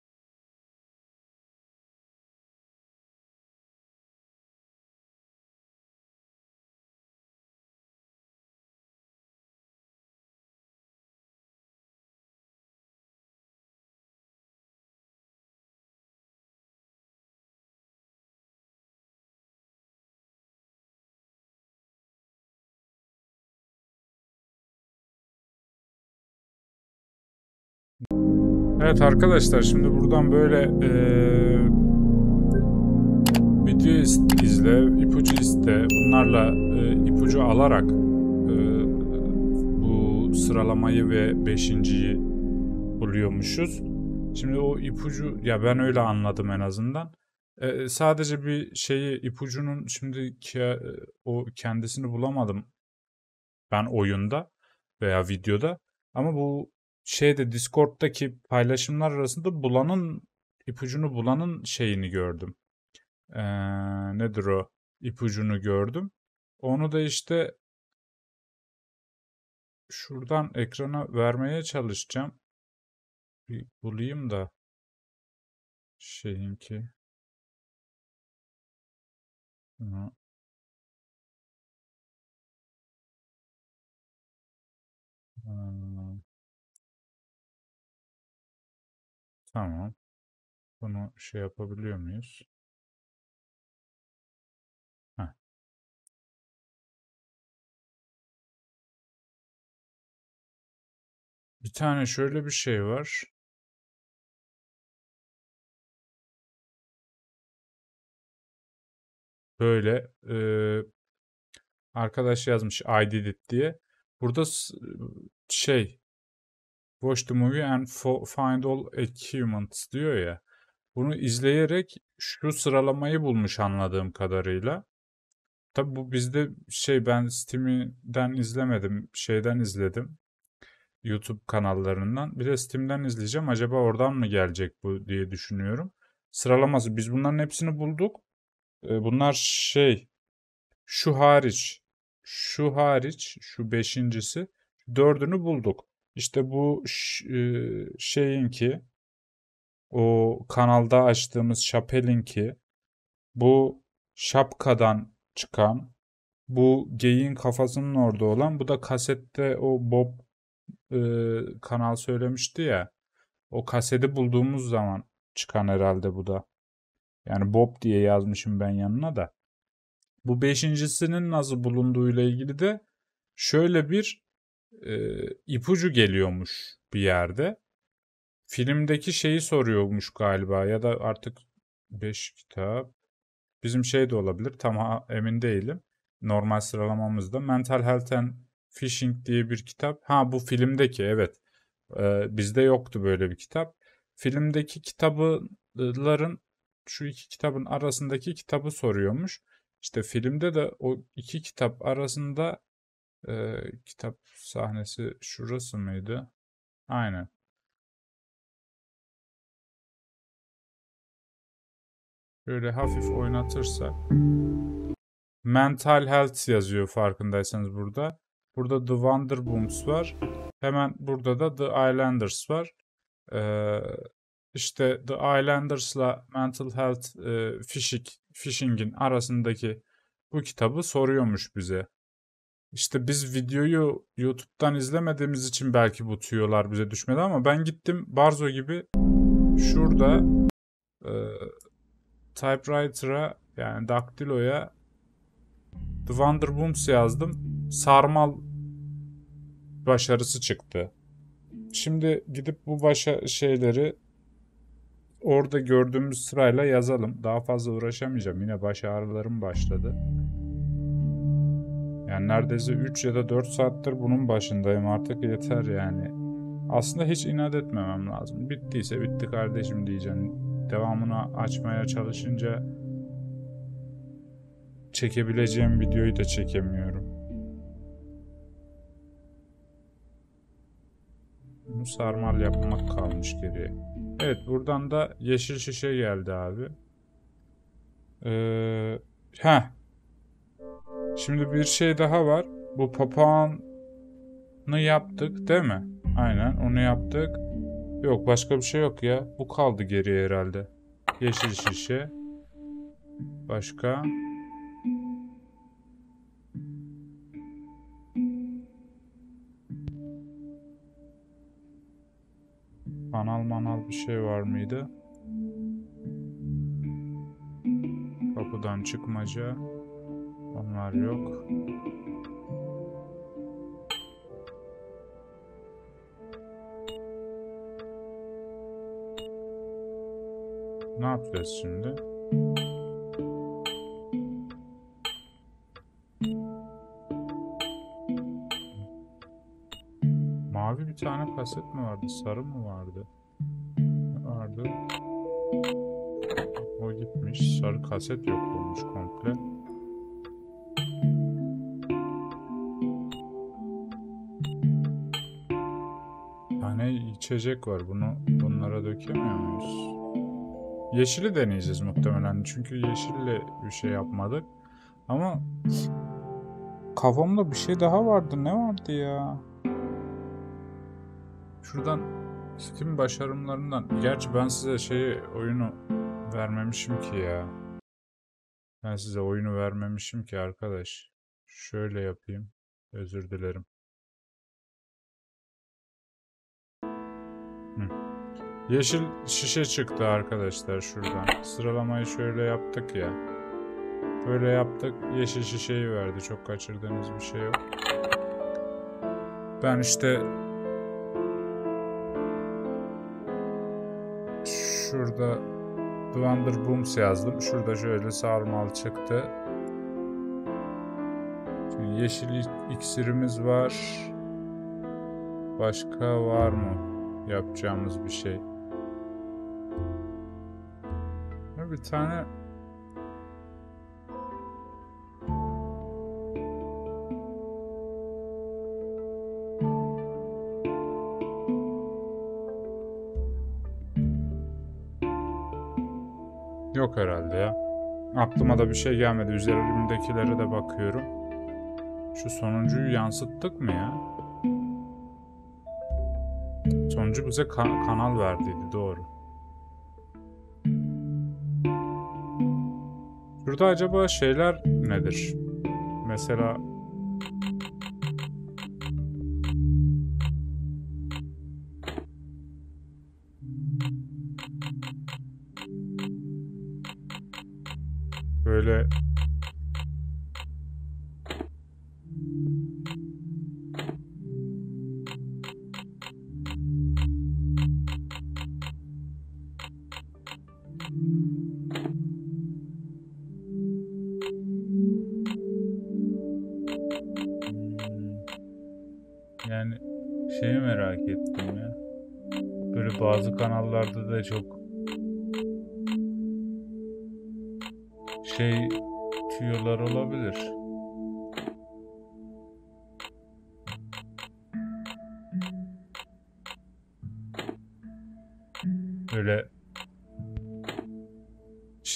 Evet arkadaşlar, şimdi buradan böyle eee, video is- izle, ipucu iste. Bunlarla eee, ipucu alarak eee, bu sıralamayı ve beşinciyi buluyormuşuz. Şimdi o ipucu, ya ben öyle anladım en azından. Eee, sadece bir şeyi, ipucunun şimdi ke- o kendisini bulamadım ben oyunda veya videoda. Ama bu şeyde Discord'daki paylaşımlar arasında bulanın ipucunu bulanın şeyini gördüm. Ee, nedir o? İpucunu gördüm. Onu da işte şuradan ekrana vermeye çalışacağım. Bir bulayım da şeyinki. Hı, hı, tamam. Bunu şey yapabiliyor muyuz? Heh. Bir tane şöyle bir şey var. Böyle e, arkadaş yazmış I did it diye. Burada şey watch the movie and find all achievements diyor ya. Bunu izleyerek şu sıralamayı bulmuş anladığım kadarıyla. Tabi bu bizde şey, ben Steam'den izlemedim. Şeyden izledim. YouTube kanallarından. Bir de Steam'den izleyeceğim. Acaba oradan mı gelecek bu diye düşünüyorum. Sıralaması. Biz bunların hepsini bulduk. Bunlar şey, şu hariç, şu hariç, şu beşincisi, dördünü bulduk. İşte bu şeyinki, o kanalda açtığımız Chappelle'inki, bu şapkadan çıkan, bu geyiğin kafasının orada olan, bu da kasette o Bob e, kanal söylemişti ya, o kaseti bulduğumuz zaman çıkan herhalde bu da. Yani Bob diye yazmışım ben yanına da. Bu beşincisinin nasıl bulunduğuyla ilgili de şöyle bir e, ipucu geliyormuş bir yerde. Filmdeki şeyi soruyormuş galiba, ya da artık beş kitap. Bizim şey de olabilir, tam emin değilim. Normal sıralamamızda Mental Health and Fishing diye bir kitap. Ha, bu filmdeki, evet. Ee, bizde yoktu böyle bir kitap. Filmdeki kitapların, şu iki kitabın arasındaki kitabı soruyormuş. İşte filmde de o iki kitap arasında Ee, kitap sahnesi şurası mıydı? Aynen. Böyle hafif oynatırsak. Mental Health yazıyor farkındaysanız burada. Burada The Wanderbooms var. Hemen burada da The Islanders var. Ee, işte The Islanders'la Mental Health e, Fishing, Fishing'in arasındaki bu kitabı soruyormuş bize. İşte biz videoyu YouTube'dan izlemediğimiz için belki bu tüyolar bize düşmedi ama ben gittim Barzo gibi şurada e, typewriter'a yani daktiloya The Wanderbooms yazdım. Sarmal başarısı çıktı. Şimdi gidip bu başa şeyleri orada gördüğümüz sırayla yazalım. Daha fazla uğraşamayacağım. Yine baş ağrılarım başladı. Yani neredeyse üç ya da dört saattir bunun başındayım. Artık yeter yani. Aslında hiç inat etmemem lazım. Bittiyse bitti kardeşim diyeceğim. Devamını açmaya çalışınca çekebileceğim videoyu da çekemiyorum. Bunu sarmal yapmak kalmış geriye. Evet, buradan da yeşil şişe geldi abi. Ee, heh. Şimdi bir şey daha var. Bu papağanı yaptık değil mi? Aynen onu yaptık. Yok başka bir şey yok ya. Bu kaldı geriye herhalde. Yeşil şişe. Başka. Manal manal bir şey var mıydı? Kapıdan çıkmaca. Onlar yok. Ne yapacağız şimdi? Mavi bir tane kaset mi vardı? Sarı mı vardı? Ne vardı? O gitmiş. Sarı kaset yok olmuş komple. Yani içecek var. Bunu bunlara dökemiyor muyuz? Yeşili deneyeceğiz muhtemelen. Çünkü yeşille bir şey yapmadık. Ama kafamda bir şey daha vardı. Ne vardı ya? Şuradan Steam başarımlarından. Gerçi ben size şeyi oyunu vermemişim ki ya. Ben size oyunu vermemişim ki arkadaş. Şöyle yapayım. Özür dilerim. Hı. Yeşil şişe çıktı arkadaşlar şuradan. Sıralamayı şöyle yaptık ya. Böyle yaptık. Yeşil şişeyi verdi. Çok kaçırdığımız bir şey yok. Ben işte şurada The Wanderbooms yazdım. Şurada şöyle sarmal çıktı. Şimdi yeşil iksirimiz var. Başka var mı yapacağımız bir şey? Bir tane yok herhalde ya. Aklıma da bir şey gelmedi. Üzerimdekilere de bakıyorum. Şu sonuncuyu yansıttık mı ya? Sonuncu bize ka- kanal verdiydi, doğru. Burada acaba şeyler nedir? Mesela böyle yani şeyi merak ettim ya. Böyle bazı kanallarda da çok şey tüyolar olabilir.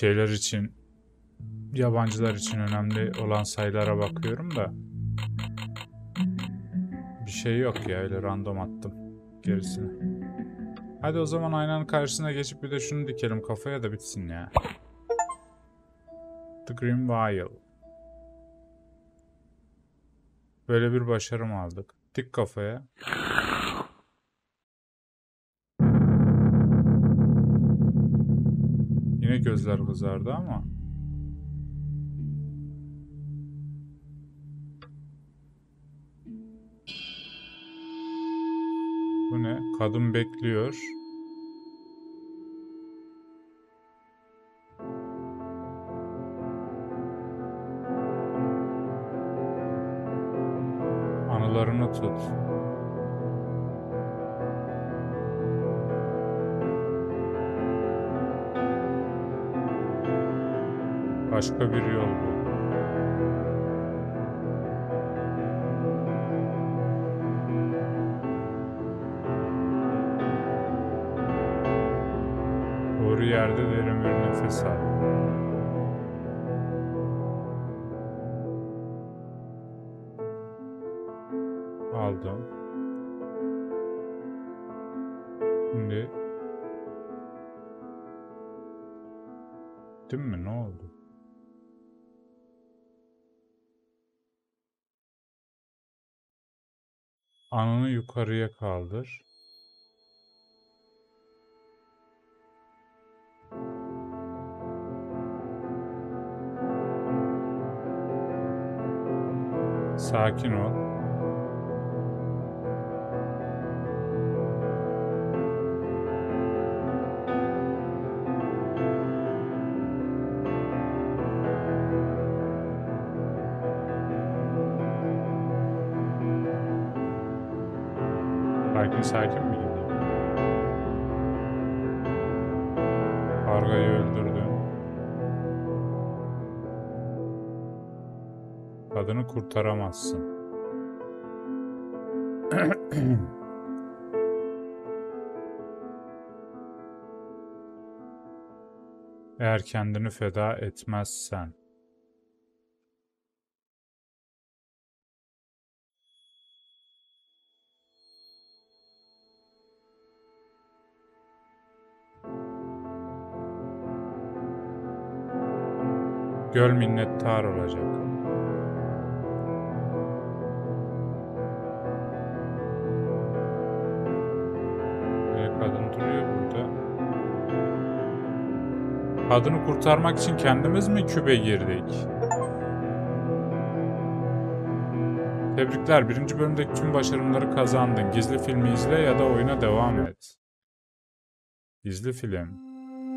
şeyler için, yabancılar için önemli olan sayılara bakıyorum da bir şey yok ya, öyle random attım gerisini. Hadi o zaman aynanın karşısına geçip bir de şunu dikelim kafaya da bitsin ya. The Green Vial. Böyle bir başarım aldık. Dik kafaya. Yine gözler kızardı ama. Bu ne? Kadın bekliyor. Anılarını tut. Başka bir yol bu. Doğru yerde derin bir nefes al. Aldım. Şimdi değil mi? Ne oldu? Anını yukarıya kaldır. Sakin ol. Sakin sakin mi gideyim? Kargayı öldürdüm. Kadını kurtaramazsın. Eğer kendini feda etmezsen. Göl minnettar olacak. Ee, kadın duruyor burada. Kadını kurtarmak için kendimiz mi kübe girdik? Tebrikler. Birinci bölümdeki tüm başarımları kazandın. Gizli filmi izle ya da oyuna devam et. Gizli film.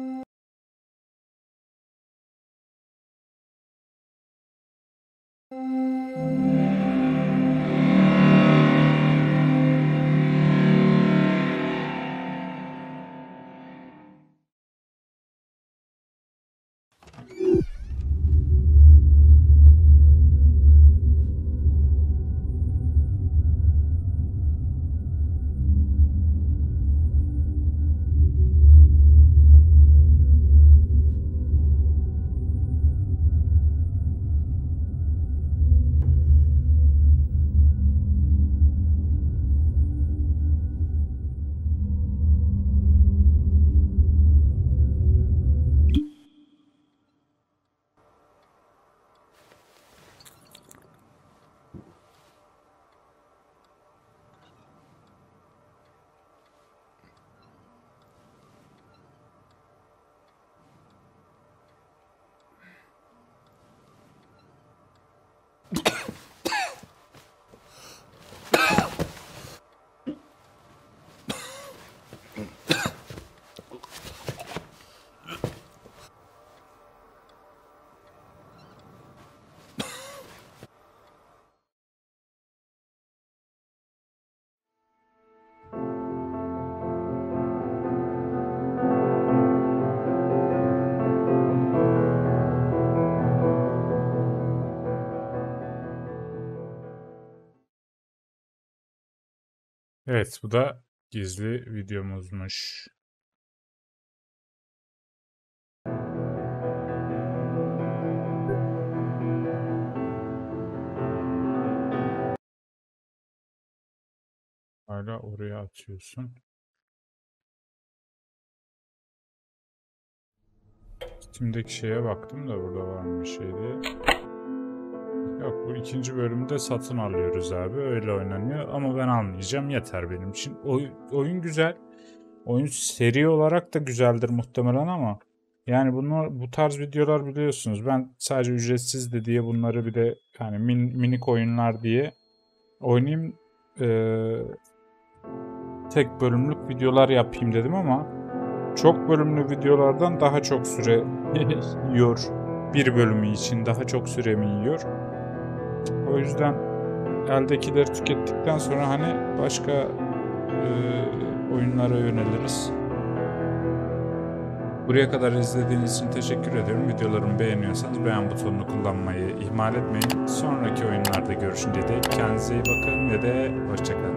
Evet, bu da gizli videomuzmuş. Hala oraya atıyorsun. Steam'deki şeye baktım da burada var mı bir şey diye. Yok, bu ikinci bölümde satın alıyoruz abi. Öyle oynanıyor ama ben almayacağım. Yeter benim için. Oy, oyun güzel. Oyun seri olarak da güzeldir muhtemelen ama yani bunlar, bu tarz videolar biliyorsunuz. Ben sadece ücretsizdi diye bunları bir de yani min, minik oyunlar diye oynayayım. Ee, tek bölümlük videolar yapayım dedim ama çok bölümlü videolardan daha çok süre yiyor. Bir bölümü için daha çok süremi yiyor. O yüzden eldekileri tükettikten sonra hani başka e, oyunlara yöneliriz. Buraya kadar izlediğiniz için teşekkür ediyorum. Videolarımı beğeniyorsanız beğen butonunu kullanmayı ihmal etmeyin. Sonraki oyunlarda görüşünce de kendinize iyi bakın ve de hoşça kalın.